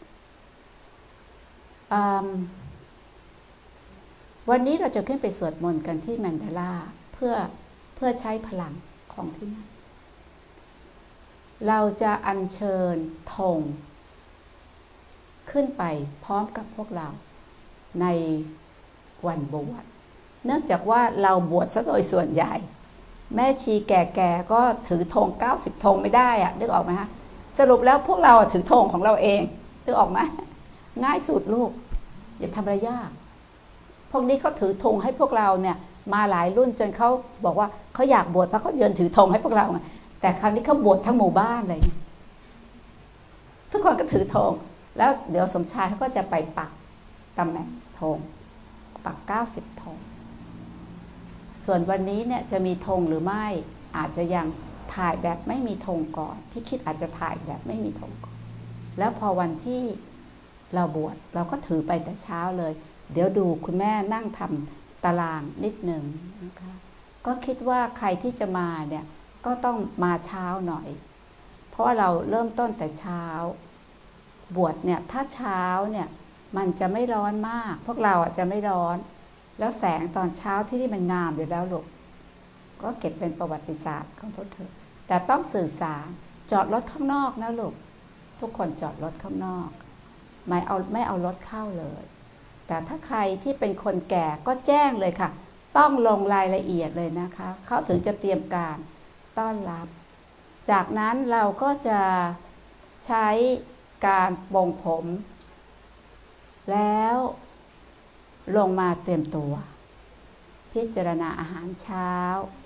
วันนี้เราจะขึ้นไปสวดมนต์กันที่แมนดาลาเพื่อเพื่อใช้พลังของที่นั่นเราจะอัญเชิญธงขึ้นไปพร้อมกับพวกเราในวันบวชเนื่องจากว่าเราบวชซะโดยส่วนใหญ่แม่ชีแก่ๆก็ถือธงเก้าสิบธงไม่ได้อะนึกออกไหมฮะสรุปแล้วพวกเราถือธงของเราเองนึกออกไหมง่ายสุดลูกอย่าทำอะไรยากพวกนี้เขาถือธงให้พวกเราเนี่ยมาหลายรุ่นจนเขาบอกว่าเขาอยากบวชเพราะเขาเดินถือธงให้พวกเราแต่คราวนี้เขาบวชทั้งหมู่บ้านเลยทุกคนก็ถือธงแล้วเดี๋ยวสมชายเขาก็จะไปปักตำแหน่งธงปักเก้าสิบธงส่วนวันนี้เนี่ยจะมีธงหรือไม่อาจจะยังถ่ายแบบไม่มีธงก่อนพี่คิดอาจจะถ่ายแบบไม่มีธงก่อนแล้วพอวันที่เราบวชเราก็ถือไปแต่เช้าเลยเดี๋ยวดูคุณแม่นั่งทำตารางนิดหนึ่งนะคะก็คิดว่าใครที่จะมาเนี่ยก็ต้องมาเช้าหน่อยเพราะว่าเราเริ่มต้นแต่เช้าบวชเนี่ยถ้าเช้าเนี่ยมันจะไม่ร้อนมากพวกเราอ่ะจะไม่ร้อนแล้วแสงตอนเช้าที่นี่มันงามอยู่แล้วลูกก็เก็บเป็นประวัติศาสตร์ของพวกเธอแต่ต้องสื่อสารจอดรถข้างนอกนะลูกทุกคนจอดรถข้างนอกไม่เอาไม่เอารถเข้าเลยแต่ถ้าใครที่เป็นคนแก่ก็แจ้งเลยค่ะต้องลงรายละเอียดเลยนะคะเขาถึงจะเตรียมการต้อนรับจากนั้นเราก็จะใช้การปรงผมแล้วลงมาเตรียมตัวพิจารณาอาหารเช้า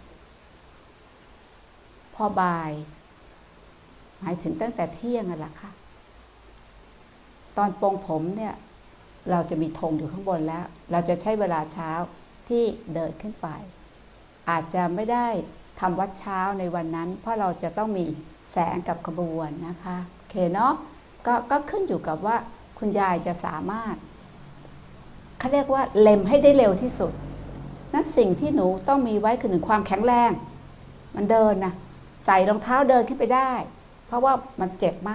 พอบ่ายหมายถึงตั้งแต่เที่ยงนั่นแหละค่ะตอนปรงผมเนี่ยเราจะมีธงอยู่ข้างบนแล้วเราจะใช้เวลาเช้าที่เดินขึ้นไปอาจจะไม่ได้ทำวัดเช้าในวันนั้นเพราะเราจะต้องมีแสงกับขบวนนะคะโอเคเนาะก็ก็ขึ้นอยู่กับว่าคุณยายจะสามารถเขาเรียกว่าเล็มให้ได้เร็วที่สุดนั่นสิ่งที่หนูต้องมีไว้คือหนึ่งความแข็งแรงมันเดินนะใส่รองเท้าเดินขึ้นไปได้เพราะว่ามันเจ็บมาก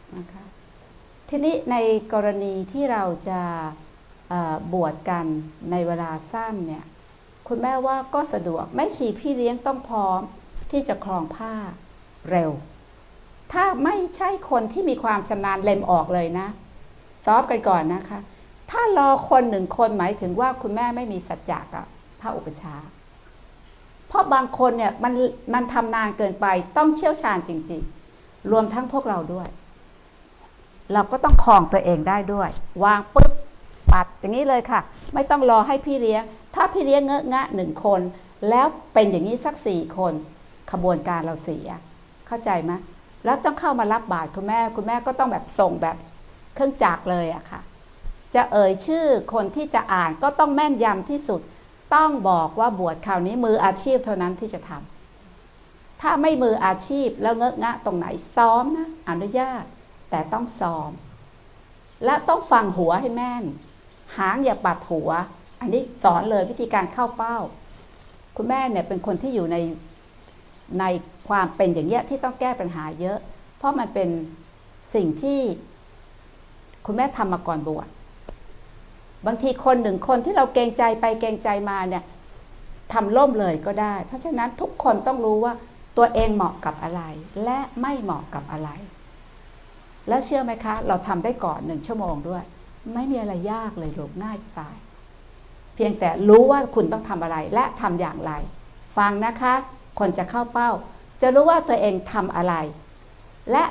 นะคะทีนี้ในกรณีที่เราจะบวชกันในเวลาสั้นเนี่ยคุณแม่ว่าก็สะดวกแม่ชีพี่เลี้ยงต้องพร้อมที่จะคลองผ้าเร็วถ้าไม่ใช่คนที่มีความชำนาญเล็มออกเลยนะซอฟกันก่อนนะคะถ้ารอคนหนึ่งคนหมายถึงว่าคุณแม่ไม่มีสัจจะกับพระอุปชาเพราะบางคนเนี่ยมันมันทำนานเกินไปต้องเชี่ยวชาญจริงๆรวมทั้งพวกเราด้วยเราก็ต้องคลองตัวเองได้ด้วยวางปุ๊บปัดอย่างนี้เลยค่ะไม่ต้องรอให้พี่เลี้ยงถ้าพี่เลี้ยงเงอะงะหนึ่งคนแล้วเป็นอย่างนี้สักสี่คนขบวนการเราเสียเข้าใจไหมแล้วต้องเข้ามารับบาตรคุณแม่คุณแม่ก็ต้องแบบส่งแบบเครื่องจักรเลยอะค่ะจะเอ่ยชื่อคนที่จะอ่านก็ต้องแม่นยำที่สุดต้องบอกว่าบวชคราวนี้มืออาชีพเท่านั้นที่จะทำถ้าไม่มืออาชีพแล้วเงอะงะตรงไหนซ้อมนะอนุญาตแต่ต้องซ้อมและต้องฟังหัวให้แม่นหางอย่าปัดหัวอันนี้สอนเลยวิธีการเข้าเป้าคุณแม่เนี่ยเป็นคนที่อยู่ในในความเป็นอย่างเงี้ยที่ต้องแก้ปัญหาเยอะเพราะมันเป็นสิ่งที่คุณแม่ทำมาก่อนบวชบางทีคนหนึ่งคนที่เราเกรงใจไปเกรงใจมาเนี่ยทำล่มเลยก็ได้เพราะฉะนั้นทุกคนต้องรู้ว่าตัวเองเหมาะกับอะไรและไม่เหมาะกับอะไรแล้วเชื่อไหมคะเราทำได้ก่อนหนึ่งชั่วโมงด้วยไม่มีอะไรยากเลยลูกง่ายจะตายเพียงแต่รู้ว่าคุณต้องทำอะไรและทำอย่างไรฟังนะคะคนจะเข้าเป้าจะรู้ว่าตัวเองทำอะไรและ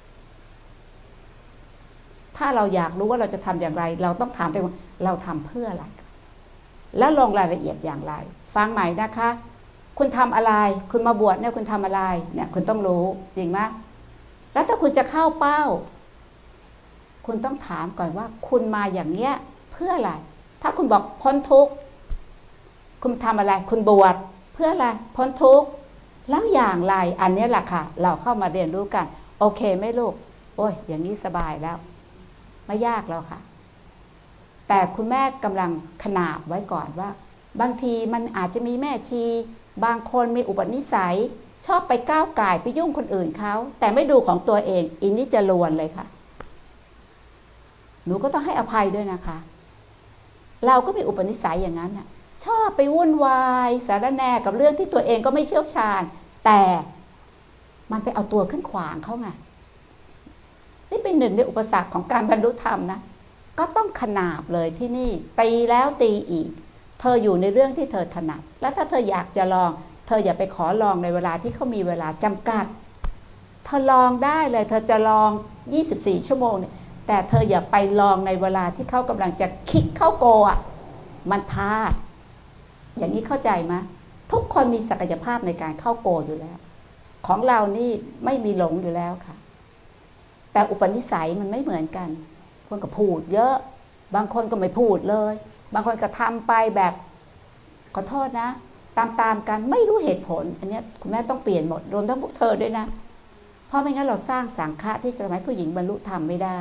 ถ้าเราอยากรู้ว่าเราจะทำอย่างไรเราต้องถามตัวเองเราทำเพื่ออะไรแล้วลงรายละเอียดอย่างไรฟังใหม่นะคะคุณทำอะไรคุณมาบวชเนี่ยคุณทำอะไรเนี่ยคุณต้องรู้จริงไหมแล้วถ้าคุณจะเข้าเป้าคุณต้องถามก่อนว่าคุณมาอย่างเนี้ยเพื่ออะไรถ้าคุณบอกพ้นทุกข์คุณทำอะไรคุณบวชเพื่ออะไรพ้นทุกข์แล้วอย่างไรอันนี้แหละค่ะเราเข้ามาเรียนรู้กันโอเคไหมลูกโอ้ยอย่างนี้สบายแล้วไม่ยากแล้วค่ะแต่คุณแม่กำลังขนาบไว้ก่อนว่าบางทีมันอาจจะมีแม่ชีบางคนมีอุปนิสัยชอบไปก้าวก่ายไปยุ่งคนอื่นเขาแต่ไม่ดูของตัวเองอินนี่จะลวนเลยค่ะหนูก็ต้องให้อภัยด้วยนะคะเราก็มีอุปนิสัยอย่างนั้นน่ะชอบไปวุ่นวายสารแหน่กับเรื่องที่ตัวเองก็ไม่เชี่ยวชาญแต่มันไปเอาตัวขึ้นขวางเขาไงนี่เป็นหนึ่งในอุปสรรคของการบรรลุธรรมนะก็ต้องขนาบเลยที่นี่ตีแล้วตีอีกเธออยู่ในเรื่องที่เธอถนัดแล้วถ้าเธออยากจะลองเธออย่าไปขอลองในเวลาที่เขามีเวลาจำกัดเธอลองได้เลยเธอจะลองยี่สิบสี่ชั่วโมงเนี่ยแต่เธออย่าไปลองในเวลาที่เขากำลังจะคิกเข้าโกอ่ะมันพลาดอย่างนี้เข้าใจไหมทุกคนมีศักยภาพในการเข้าโกอยู่แล้วของเรานี่ไม่มีหลงอยู่แล้วค่ะแต่อุปนิสัยมันไม่เหมือนกันคนก็พูดเยอะบางคนก็ไม่พูดเลยบางคนก็ทำไปแบบขอโทษนะตามๆกันไม่รู้เหตุผลอันนี้คุณแม่ต้องเปลี่ยนหมดรวมทั้งพวกเธอด้วยนะเพราะไม่งั้นเราสร้างสังฆะที่จะทำให้ผู้หญิงบรรลุธรรมไม่ได้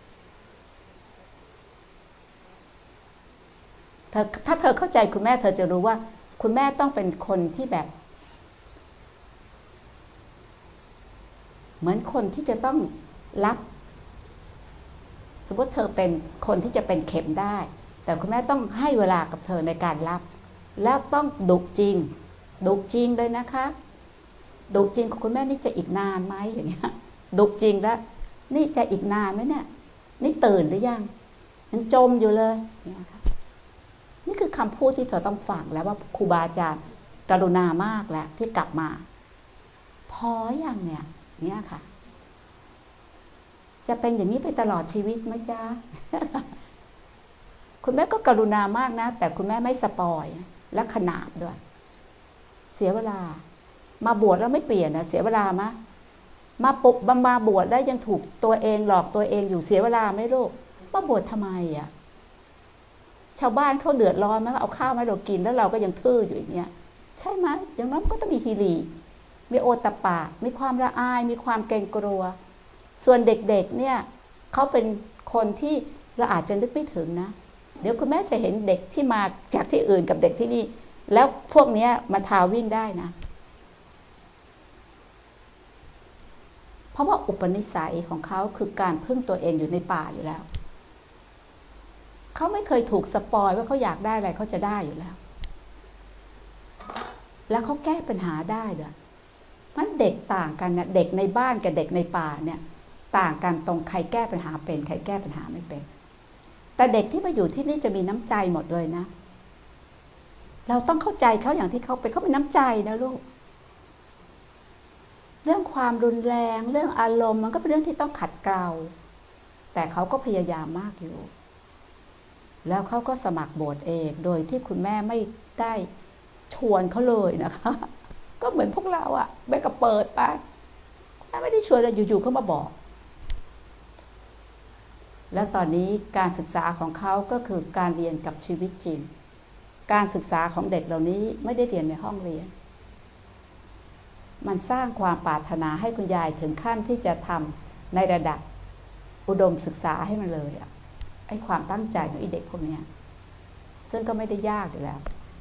ถ้าเธอเข้าใจคุณแม่เธอจะรู้ว่าคุณแม่ต้องเป็นคนที่แบบเหมือนคนที่จะต้องรับสมมติเธอเป็นคนที่จะเป็นเข็มได้แต่คุณแม่ต้องให้เวลากับเธอในการรับแล้วต้องดุจริงดุจริงเลยนะคะดุจริงของคุณแม่นี่จะอีกนานไหมอย่างเงี้ยดุจริงแล้วนี่จะอีกนานไหมเนี่ยนี่ตื่นหรือยังยังจมอยู่เลยเนี่ยค่ะนี่คือคำพูดที่เธอต้องฟังแล้วว่าครูบาอาจารย์กรุณามากแล้วที่กลับมาพออย่างเนี่ยเนี่ยค่ะจะเป็นอย่างนี้ไปตลอดชีวิตไหมจ๊ะ คุณแม่ก็กรุณามากนะแต่คุณแม่ไม่สปอยและขนาบด้วยเสียเวลามาบวชแล้วไม่เปลี่ยนนะเสียเวลามะมาปุบมาบวชแล้วยังถูกตัวเองหลอกตัวเองอยู่เสียเวลาไหมลูกมาบวชทำไมอ่ะชาวบ้านเขาเดือดร้อนไหมเอาข้าวมาเรากินแล้วเราก็ยังทื่ออยู่อย่างเงี้ยใช่ไหมอย่างนั้นก็ต้องมีฮีรีมีโอตปะมีความละอายมีความเกรงกลัวส่วนเด็กๆเนี่ยเขาเป็นคนที่เราอาจจะนึกไม่ถึงนะเดี๋ยวคุณแม่จะเห็นเด็กที่มาจากที่อื่นกับเด็กที่นี่แล้วพวกนี้มาทาวิ่งได้นะเพราะว่าอุปนิสัยของเขาคือการพึ่งตัวเองอยู่ในป่าอยู่แล้วเขาไม่เคยถูกสปอยว่าเขาอยากได้อะไรเขาจะได้อยู่แล้วแล้วเขาแก้ปัญหาได้ด้วยมันเด็กต่างกันนะเด็กในบ้านกับเด็กในป่าเนี่ยต่างกันตรงใครแก้ปัญหาเป็นใครแก้ปัญหาไม่เป็นแต่เด็กที่มาอยู่ที่นี่จะมีน้ำใจหมดเลยนะเราต้องเข้าใจเขาอย่างที่เขาเป็นเขาเป็นน้ำใจนะลูกเรื่องความรุนแรงเรื่องอารมณ์มันก็เป็นเรื่องที่ต้องขัดเกลาแต่เขาก็พยายามมากอยู่แล้วเขาก็สมัครโบสถ์เองโดยที่คุณแม่ไม่ได้ชวนเขาเลยนะคะก็เหมือนพวกเราอะแม่ก็เปิดไปแม่ไม่ได้ชวนเลยอยู่ๆเขามาบอกแล้วตอนนี้การศึกษาของเขาก็คือการเรียนกับชีวิตจริงการศึกษาของเด็กเหล่านี้ไม่ได้เรียนในห้องเรียนมันสร้างความปรารถนาให้คุณยายถึงขั้นที่จะทำในระดับอุดมศึกษาให้มันเลยอะไอ้ความตั้งใจของไอ้เด็กพวกนี้ซึ่งก็ไม่ได้ยากอยู่แล้ว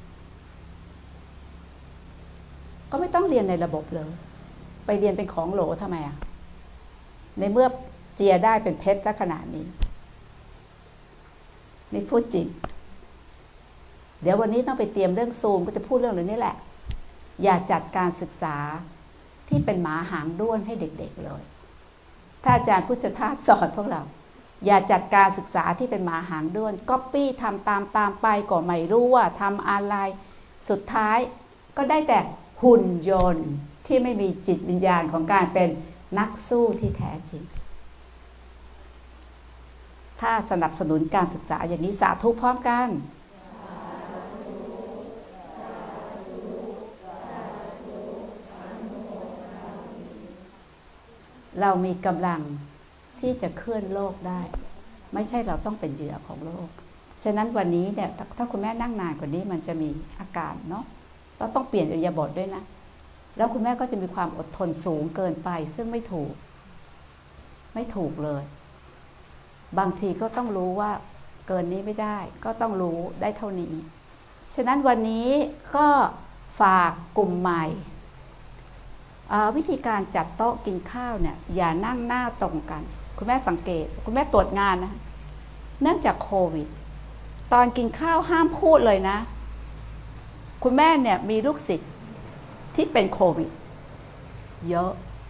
ก็ไม่ต้องเรียนในระบบเลยไปเรียนเป็นของโหลทำไมอะในเมื่อเจียได้เป็นเพชรลักษณะนี้นี่พูดจริงเดี๋ยววันนี้ต้องไปเตรียมเรื่องซูมก็จะพูดเรื่องเรื่องนี้แหละอย่าจัดการศึกษาที่เป็นหมาหางด้วนให้เด็กๆเลยถ้าอาจารย์พุทธทาสสอนพวกเราอย่าจัดการศึกษาที่เป็นหมาหางด้วนก๊อปปี้ทำตามตามไปก็ไม่รู้ว่าทำอะไรสุดท้ายก็ได้แต่หุ่นยนต์ที่ไม่มีจิตวิญญาณของการเป็นนักสู้ที่แท้จริงถ้าสนับสนุนการศึกษาอย่างนี้สาธุพร้อมกันเรามีกำลังที่จะเคลื่อนโลกได้ไม่ใช่เราต้องเป็นเหยื่อของโลกฉะนั้นวันนี้เนี่ยถ้าคุณแม่นั่งนานกว่านี้มันจะมีอาการเนาะเราต้องเปลี่ยนอิริยาบถด้วยนะแล้วคุณแม่ก็จะมีความอดทนสูงเกินไปซึ่งไม่ถูกไม่ถูกเลยบางทีก็ต้องรู้ว่าเกินนี้ไม่ได้ก็ต้องรู้ได้เท่านี้ฉะนั้นวันนี้ก็ฝากกลุ่มใหม่วิธีการจัดโต๊ะกินข้าวเนี่ยอย่านั่งหน้าตรงกันคุณแม่สังเกตคุณแม่ตรวจงานนะเนื่องจากโควิดตอนกินข้าวห้ามพูดเลยนะคุณแม่เนี่ยมีลูกศิษย์ที่เป็นโควิดเยอะ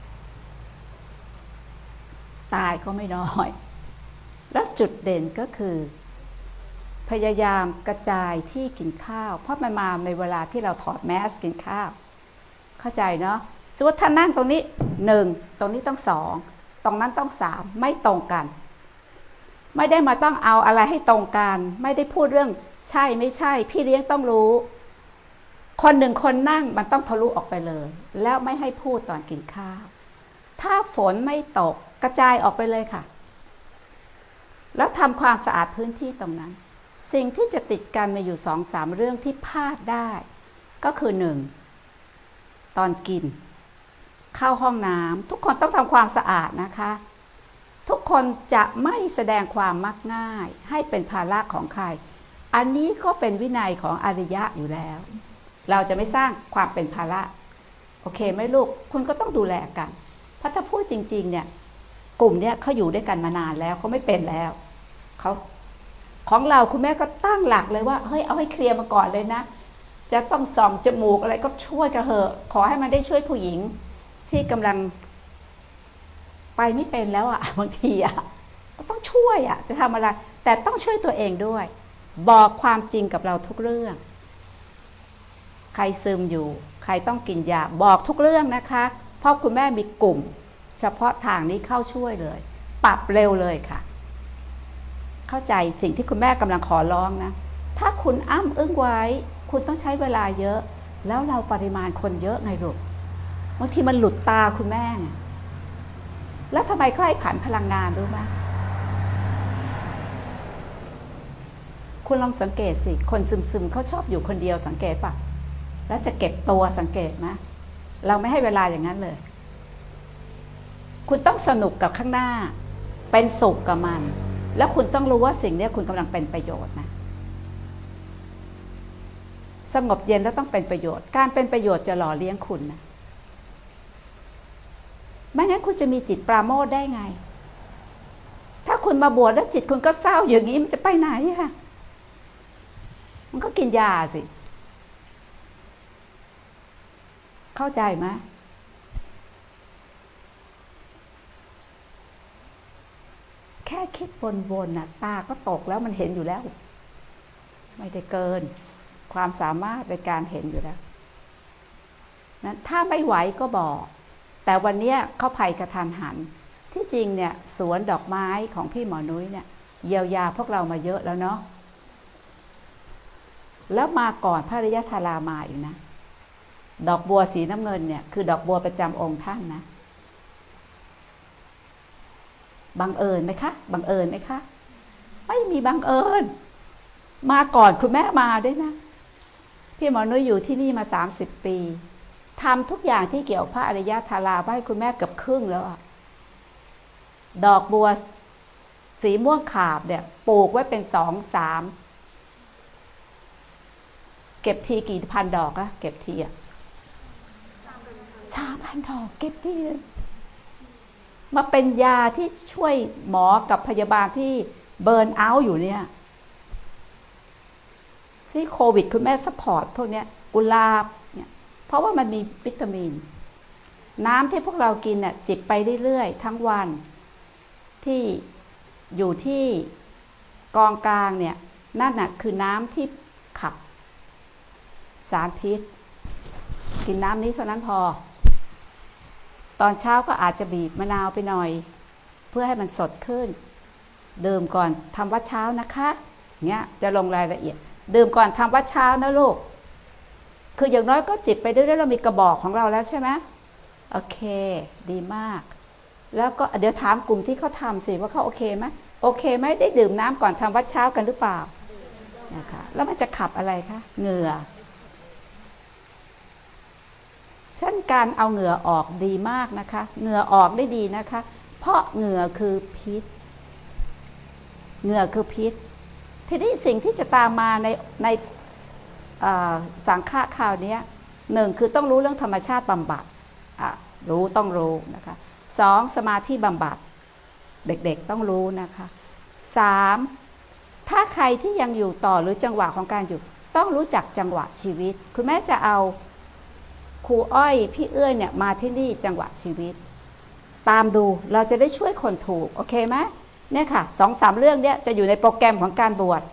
ตายก็ไม่น้อยแล้วจุดเด่นก็คือพยายามกระจายที่กินข้าวเพราะมันมาในเวลาที่เราถอดแมสกินข้าวเข้าใจเนาะสมมติท่านนั่งตรงนี้หนึ่งตรงนี้ต้องสองตรงนั้นต้องสามไม่ตรงกันไม่ได้มาต้องเอาอะไรให้ตรงกันไม่ได้พูดเรื่องใช่ไม่ใช่พี่เลี้ยงต้องรู้คนหนึ่งคนนั่งมันต้องทะลุออกไปเลยแล้วไม่ให้พูดตอนกินข้าวถ้าฝนไม่ตกกระจายออกไปเลยค่ะแล้วทำความสะอาดพื้นที่ตรงนั้นสิ่งที่จะติดกันมีอยู่สองสามเรื่องที่พลาดได้ก็คือหนึ่งตอนกินเข้าห้องน้ำทุกคนต้องทำความสะอาดนะคะทุกคนจะไม่แสดงความมักง่ายให้เป็นภาระของใครอันนี้ก็เป็นวินัยของอริยะอยู่แล้วเราจะไม่สร้างความเป็นภาระโอเคไหมลูกคุณก็ต้องดูแลกันเพราะถ้าพูดจริงๆเนี่ยกลุ่มเนี้ยเขาอยู่ด้วยกันมานานแล้วเขาไม่เป็นแล้วเขาของเราคุณแม่ก็ตั้งหลักเลยว่าเฮ้ยเอาให้เคลียร์มาก่อนเลยนะจะต้องส่องจมูกอะไรก็ช่วยกันเถอะขอให้มันได้ช่วยผู้หญิงที่กำลังไปไม่เป็นแล้วอ่ะบางทีอ่ะก็ต้องช่วยอ่ะจะทำอะไรแต่ต้องช่วยตัวเองด้วยบอกความจริงกับเราทุกเรื่องใครซึมอยู่ใครต้องกินยาบอกทุกเรื่องนะคะเพราะคุณแม่มีกลุ่มเฉพาะทางนี้เข้าช่วยเลยปรับเร็วเลยค่ะเข้าใจสิ่งที่คุณแม่กำลังขอร้องนะถ้าคุณอ้ำอึ้งไว้คุณต้องใช้เวลาเยอะแล้วเราปริมาณคนเยอะไงลูกบางทีมันหลุดตาคุณแม่เนี่ยแล้วทำไมเขาให้ผันพลังงานรู้ไหมคุณลองสังเกตสิคนซึมๆเขาชอบอยู่คนเดียวสังเกตปะแล้วจะเก็บตัวสังเกตไหมเราไม่ให้เวลาอย่างนั้นเลยคุณต้องสนุกกับข้างหน้าเป็นสุขกับมันแล้วคุณต้องรู้ว่าสิ่งนี้คุณกำลังเป็นประโยชน์นะสงบเย็นแล้วต้องเป็นประโยชน์การเป็นประโยชน์จะหล่อเลี้ยงคุณนะไม่งั้นคุณจะมีจิตปราโมทย์ได้ไงถ้าคุณมาบวชแล้วจิตคุณก็เศร้าอย่างนี้มันจะไปไหนคะมันก็กินยาสิเข้าใจไหมแค่คิดวนๆน่ะตาก็ตกแล้วมันเห็นอยู่แล้วไม่ได้เกินความสามารถในการเห็นอยู่แล้วนั้นถ้าไม่ไหวก็บอกแต่วันนี้เขาภัยกระทันหันที่จริงเนี่ยสวนดอกไม้ของพี่หมอนุ้ยเนี่ยเยียวยาพวกเรามาเยอะแล้วเนาะแล้วมาก่อนพระอริยธารามาอยู่นะดอกบัวสีน้ำเงินเนี่ยคือดอกบัวประจำองค์ท่านนะบังเอิญไหมคะบังเอิญไหมคะไม่มีบังเอิญมาก่อนคุณแม่มาด้วยนะพี่หมอนุ้ยอยู่ที่นี่มาสามสิบปีทำทุกอย่างที่เกี่ยวกับพระอริยธาราให้คุณแม่เกือบครึ่งแล้วอะดอกบัวสีม่วงขาบเนี่ยปลูกไว้เป็นสองสามเก็บทีกี่พันดอกอะเก็บทีอะสามพันดอกเก็บทีมาเป็นยาที่ช่วยหมอกับพยาบาลที่เบิร์นเอาท์อยู่เนี่ยที่โควิดคุณแม่ซัพพอร์ตพวกเนี้ยกุหลาบเนี่ยเพราะว่ามันมีวิตามินน้ำที่พวกเรากินเนี่ยจิบไปเรื่อยๆทั้งวันที่อยู่ที่กองกลางเนี่ยนั่นน่ะคือน้ำที่ขับสารพิษกินน้ำนี้เท่านั้นพอตอนเช้าก็อาจจะบีบมะนาวไปหน่อยเพื่อให้มันสดขึ้นดื่มก่อนทำวัดเช้านะคะเงี้ยจะลงรายละเอียดดื่มก่อนทำวัดเช้านะลูกคืออย่างน้อยก็จิบไปเรื่อยๆเรามีกระบอกของเราแล้วใช่ไหมโอเคดีมากแล้วก็เดี๋ยวถามกลุ่มที่เขาทำสิว่าเขาโอเคไหมโอเคไหมได้ดื่มน้ำก่อนทำวัดเช้ากันหรือเปล่านะคะแล้วมันจะขับอะไรคะเหงื่อท่านการเอาเหงื่อออกดีมากนะคะเหงื่อออกได้ดีนะคะเพราะเหงื่อคือพิษเหงื่อคือพิษทีนี้สิ่งที่จะตามมาในในสังฆะคราวนี้หนึ่งคือต้องรู้เรื่องธรรมชาติบำบัดรู้ต้องรู้นะคะสองสมาธิบำบัดเด็กๆต้องรู้นะคะสามถ้าใครที่ยังอยู่ต่อหรือจังหวะของการอยู่ต้องรู้จักจังหวะชีวิตคุณแม่จะเอาครูอ้อยพี่เอื้อยเนี่ยมาที่นี่จังหวะชีวิตตามดูเราจะได้ช่วยคนถูกโอเคไหมเนี่ยค่ะสองสามเรื่องเนี่ยจะอยู่ในโปรแกรมของการบวช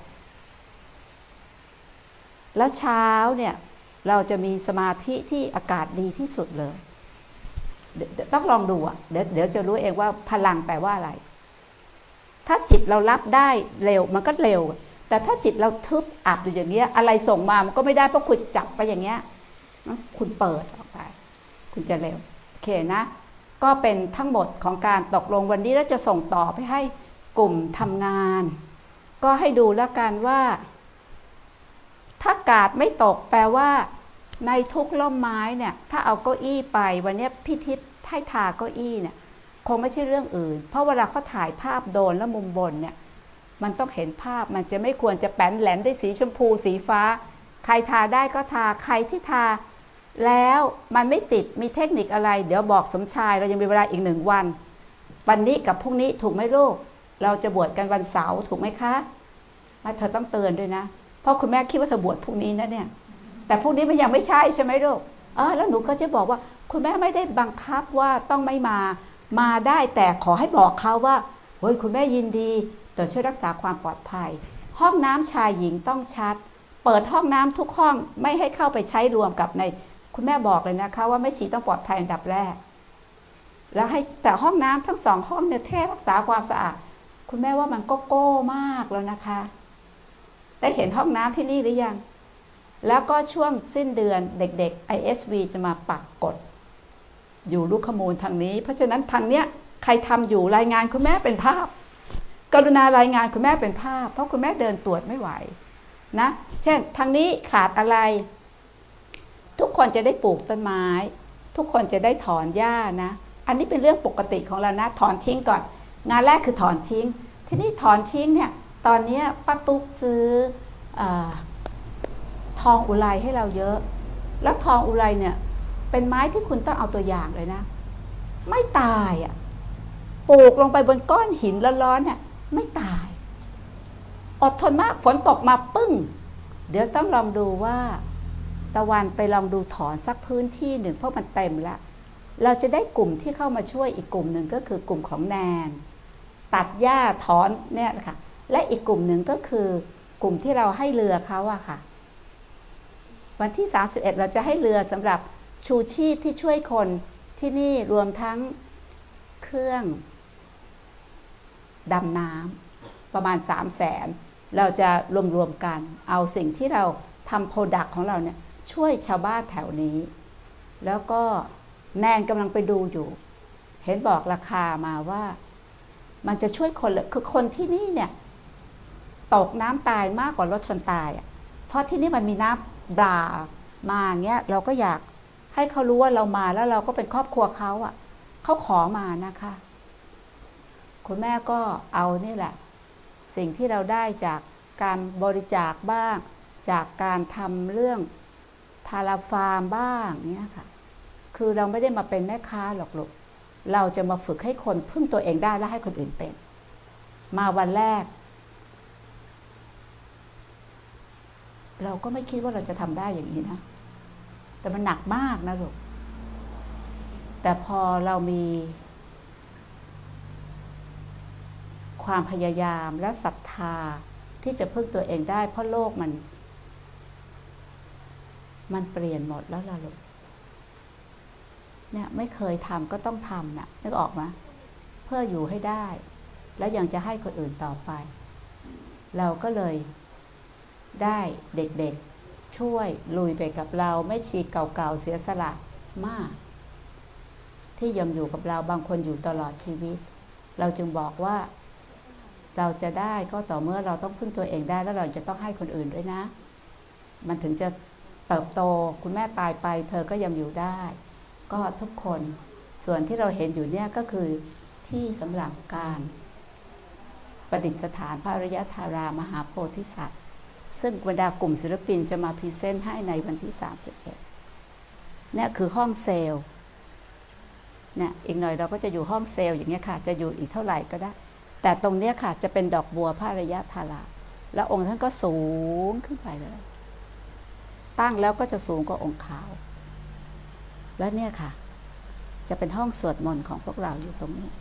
แล้วเช้าเนี่ยเราจะมีสมาธิที่อากาศดีที่สุดเลยต้องลองดูอ่ะเดี๋ยวเดี๋ยวจะรู้เองว่าพลังแปลว่าอะไรถ้าจิตเรารับได้เร็วมันก็เร็วแต่ถ้าจิตเราทึบอับอยู่อย่างเงี้ยอะไรส่งมามันก็ไม่ได้เพราะคุณจับไปอย่างเงี้ยคุณเปิดออกไปคุณจะเร็วโอเคนะก็เป็นทั้งหมดของการตกลงวันนี้แล้วจะส่งต่อไปให้กลุ่มทำงานก็ให้ดูแล้วกันว่าถ้ากาดไม่ตกแปลว่าในทุกล่มไม้เนี่ยถ้าเอาเก้าอี้ไปวันนี้พี่ทิพย์ให้ทาเก้าอี้เนี่ยคงไม่ใช่เรื่องอื่นเพราะเวลาเขาถ่ายภาพโดนแล้วมุมบนเนี่ยมันต้องเห็นภาพมันจะไม่ควรจะแป้นแหลมด้วยสีชมพูสีฟ้าใครทาได้ก็ทาใครที่ทาแล้วมันไม่ติดมีเทคนิคอะไรเดี๋ยวบอกสมชายเรายังมีเวลาอีกหนึ่งวันวันนี้กับพรุ่งนี้ถูกไหมลูกเราจะบวชกันวันเสาร์ถูกไหมคะเธอต้องเตือนด้วยนะเพราะคุณแม่คิดว่าเธอบวชพรุ่งนี้นะเนี่ยแต่พรุ่งนี้มันยังไม่ใช่ใช่ไหมลูกเออแล้วหนูก็จะบอกว่าคุณแม่ไม่ได้บังคับว่าต้องไม่มามาได้แต่ขอให้บอกเขาว่าเฮ้ยคุณแม่ยินดีจะช่วยรักษาความปลอดภัยห้องน้ำชายหญิงต้องชัดเปิดห้องน้ำทุกห้องไม่ให้เข้าไปใช้รวมกับในคุณแม่บอกเลยนะคะว่าแม่ชีต้องปลอดภัยอันดับแรกแล้วให้แต่ห้องน้ำทั้งสองห้องเนี่ยแท้รักษาความสะอาดคุณแม่ว่ามันก็โก้มากแล้วนะคะได้เห็นห้องน้ำที่นี่หรือยังแล้วก็ช่วงสิ้นเดือนเด็กๆ ไอ เอส วี จะมาปักกฎอยู่ลูกขมูลทางนี้เพราะฉะนั้นทางเนี้ยใครทำอยู่รายงานคุณแม่เป็นภาพกรุณารายงานคุณแม่เป็นภาพเพราะคุณแม่เดินตรวจไม่ไหวนะเช่นทางนี้ขาดอะไรทุกคนจะได้ปลูกต้นไม้ทุกคนจะได้ถอนหญ้านะอันนี้เป็นเรื่องปกติของเรานะถอนทิ้งก่อนงานแรกคือถอนทิ้งทีนี้ถอนทิ้งเนี่ยตอนนี้ป้าตุ๊กซื้ออทองอุไรให้เราเยอะแล้วทองอุไรเนี่ยเป็นไม้ที่คุณต้องเอาตัวอย่างเลยนะไม่ตายอ่ะปลูกลงไปบนก้อนหินร้อนๆเนี่ยไม่ตายอดทนมากฝนตกมาปึ้งเดี๋ยวต้องลองดูว่าตะวันไปลองดูถอนสักพื้นที่หนึ่งเพราะมันเต็มแล้วเราจะได้กลุ่มที่เข้ามาช่วยอีกกลุ่มหนึ่งก็คือกลุ่มของแนนตัดหญ้าถอนเนี่ยค่ะและอีกกลุ่มหนึ่งก็คือกลุ่มที่เราให้เรือเขาอะค่ะวันที่สามสิบเอ็ดเราจะให้เรือสำหรับชูชีพที่ช่วยคนที่นี่รวมทั้งเครื่องดำน้ำประมาณสามแสนเราจะรวมๆกันเอาสิ่งที่เราทำโปรดักต์ของเราเนี่ยช่วยชาวบ้านแถวนี้แล้วก็แนนกำลังไปดูอยู่เห็นบอกราคามาว่ามันจะช่วยคนเลยคือคนที่นี่เนี่ยตกน้ำตายมากกว่ารถชนตายอ่ะเพราะที่นี่มันมีน้ำบรามาเงี้ยเราก็อยากให้เขารู้ว่าเรามาแล้วเราก็เป็นครอบครัวเขาอ่ะเขาขอมานะคะคุณแม่ก็เอานี่แหละสิ่งที่เราได้จากการบริจาคบ้างจากการทำเรื่องทาราฟาร์มบ้างเนี่ยค่ะคือเราไม่ได้มาเป็นแม่ค้าหรอกลูกเราจะมาฝึกให้คนพึ่งตัวเองได้และให้คนอื่นเป็นมาวันแรกเราก็ไม่คิดว่าเราจะทำได้อย่างนี้นะแต่มันหนักมากนะลูกแต่พอเรามีความพยายามและศรัทธาที่จะพึ่งตัวเองได้เพราะโลกมันมันเปลี่ยนหมดแล้วล่ะลูกเนี่ยไม่เคยทำก็ต้องทำนะนึกออกไหมเพื่ออยู่ให้ได้แล้วยังจะให้คนอื่นต่อไปเราก็เลยได้เด็กๆช่วยลุยไปกับเราไม่ชีเก่าๆเสียสละมากที่ยังอยู่กับเราบางคนอยู่ตลอดชีวิตเราจึงบอกว่าเราจะได้ก็ต่อเมื่อเราต้องพึ่งตัวเองได้แล้วเราจะต้องให้คนอื่นด้วยนะมันถึงจะเติบโตคุณแม่ตายไปเธอก็ยังอยู่ได้ก็ทุกคนส่วนที่เราเห็นอยู่เนี่ยก็คือที่สำหรับการประดิษฐานพระอริยธารามหาโพธิสัตว์ซึ่งบรรดากลุ่มศิลปินจะมาพรีเซนต์ให้ในวันที่สามสิบเอ็ดเนี่ยคือห้องเซลล์เนี่ยอีกหน่อยเราก็จะอยู่ห้องเซลล์อย่างเงี้ยค่ะจะอยู่อีกเท่าไหร่ก็ได้แต่ตรงเนี้ยค่ะจะเป็นดอกบัวพระอริยธาราแล้วองค์ท่านก็สูงขึ้นไปเลยตั้งแล้วก็จะสูงกว่าองค์ขาวแล้วเนี่ยค่ะจะเป็นห้องสวดมนต์ของพวกเราอยู่ตรงนี้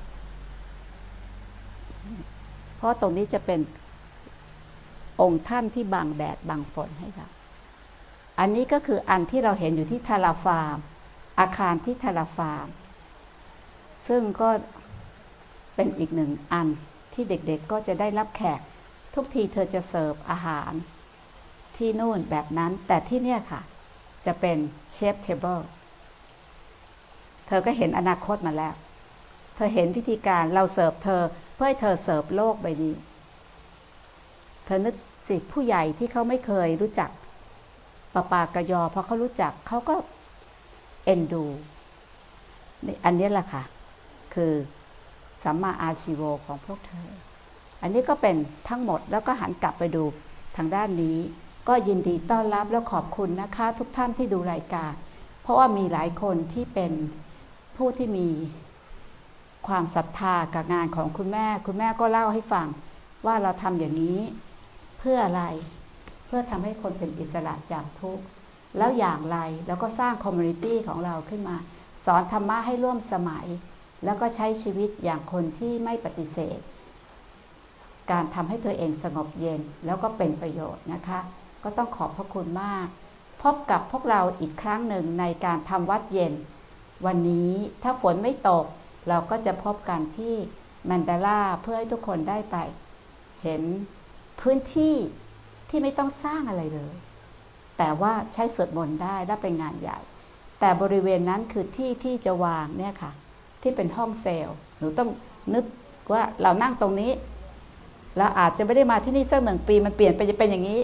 เพราะตรงนี้จะเป็นองค์ท่านที่บังแดดบังฝนให้เราอันนี้ก็คืออันที่เราเห็นอยู่ที่ทาราฟาร์มอาคารที่ทาราฟาร์มซึ่งก็เป็นอีกหนึ่งอันที่เด็กๆก็จะได้รับแขกทุกทีเธอจะเสิร์ฟอาหารที่นู่นแบบนั้นแต่ที่เนี่ยค่ะจะเป็นเชฟเทเบิลเธอก็เห็นอนาคตมาแล้วเธอเห็นวิธีการเราเสิร์ฟเธอเพื่อให้เธอเสิร์ฟโลกใบนี้เธอนึกสิผู้ใหญ่ที่เขาไม่เคยรู้จักปะปากะยอพอเขารู้จักเขาก็เอ็นดูนี่อันนี้แหละค่ะคือสัมมาอาชีโวของพวกเธออันนี้ก็เป็นทั้งหมดแล้วก็หันกลับไปดูทางด้านนี้ก็ยินดีต้อนรับและขอบคุณนะคะทุกท่านที่ดูรายการเพราะว่ามีหลายคนที่เป็นผู้ที่มีความศรัทธากับงานของคุณแม่คุณแม่ก็เล่าให้ฟังว่าเราทำอย่างนี้เพื่ออะไรเพื่อทำให้คนเป็นอิสระจากทุกข์แล้วอย่างไรแล้วก็สร้างคอมมูนิตี้ของเราขึ้นมาสอนธรรมะให้ร่วมสมัยแล้วก็ใช้ชีวิตอย่างคนที่ไม่ปฏิเสธการทำให้ตัวเองสงบเย็นแล้วก็เป็นประโยชน์นะคะก็ต้องขอบพระคุณมากพบกับพวกเราอีกครั้งหนึ่งในการทำวัดเย็นวันนี้ถ้าฝนไม่ตกเราก็จะพบกันที่มันดาล่าเพื่อให้ทุกคนได้ไปเห็นพื้นที่ที่ไม่ต้องสร้างอะไรเลยแต่ว่าใช้สวดมนต์ได้และเป็นงานใหญ่แต่บริเวณนั้นคือที่ที่จะวางเนี่ยค่ะที่เป็นห้องเซลล์หนูต้องนึกว่าเรานั่งตรงนี้เราอาจจะไม่ได้มาที่นี่สักหนึ่งปีมันเปลี่ยนไปจะเป็นอย่างนี้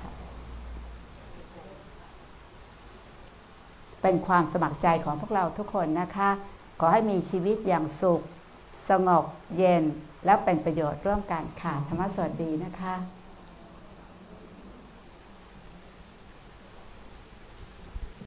เป็นความสมัครใจของพวกเราทุกคนนะคะขอให้มีชีวิตอย่างสุขสงบเย็นและเป็นประโยชน์ร่วมกันค่ะธรรมะสวัสดีนะคะ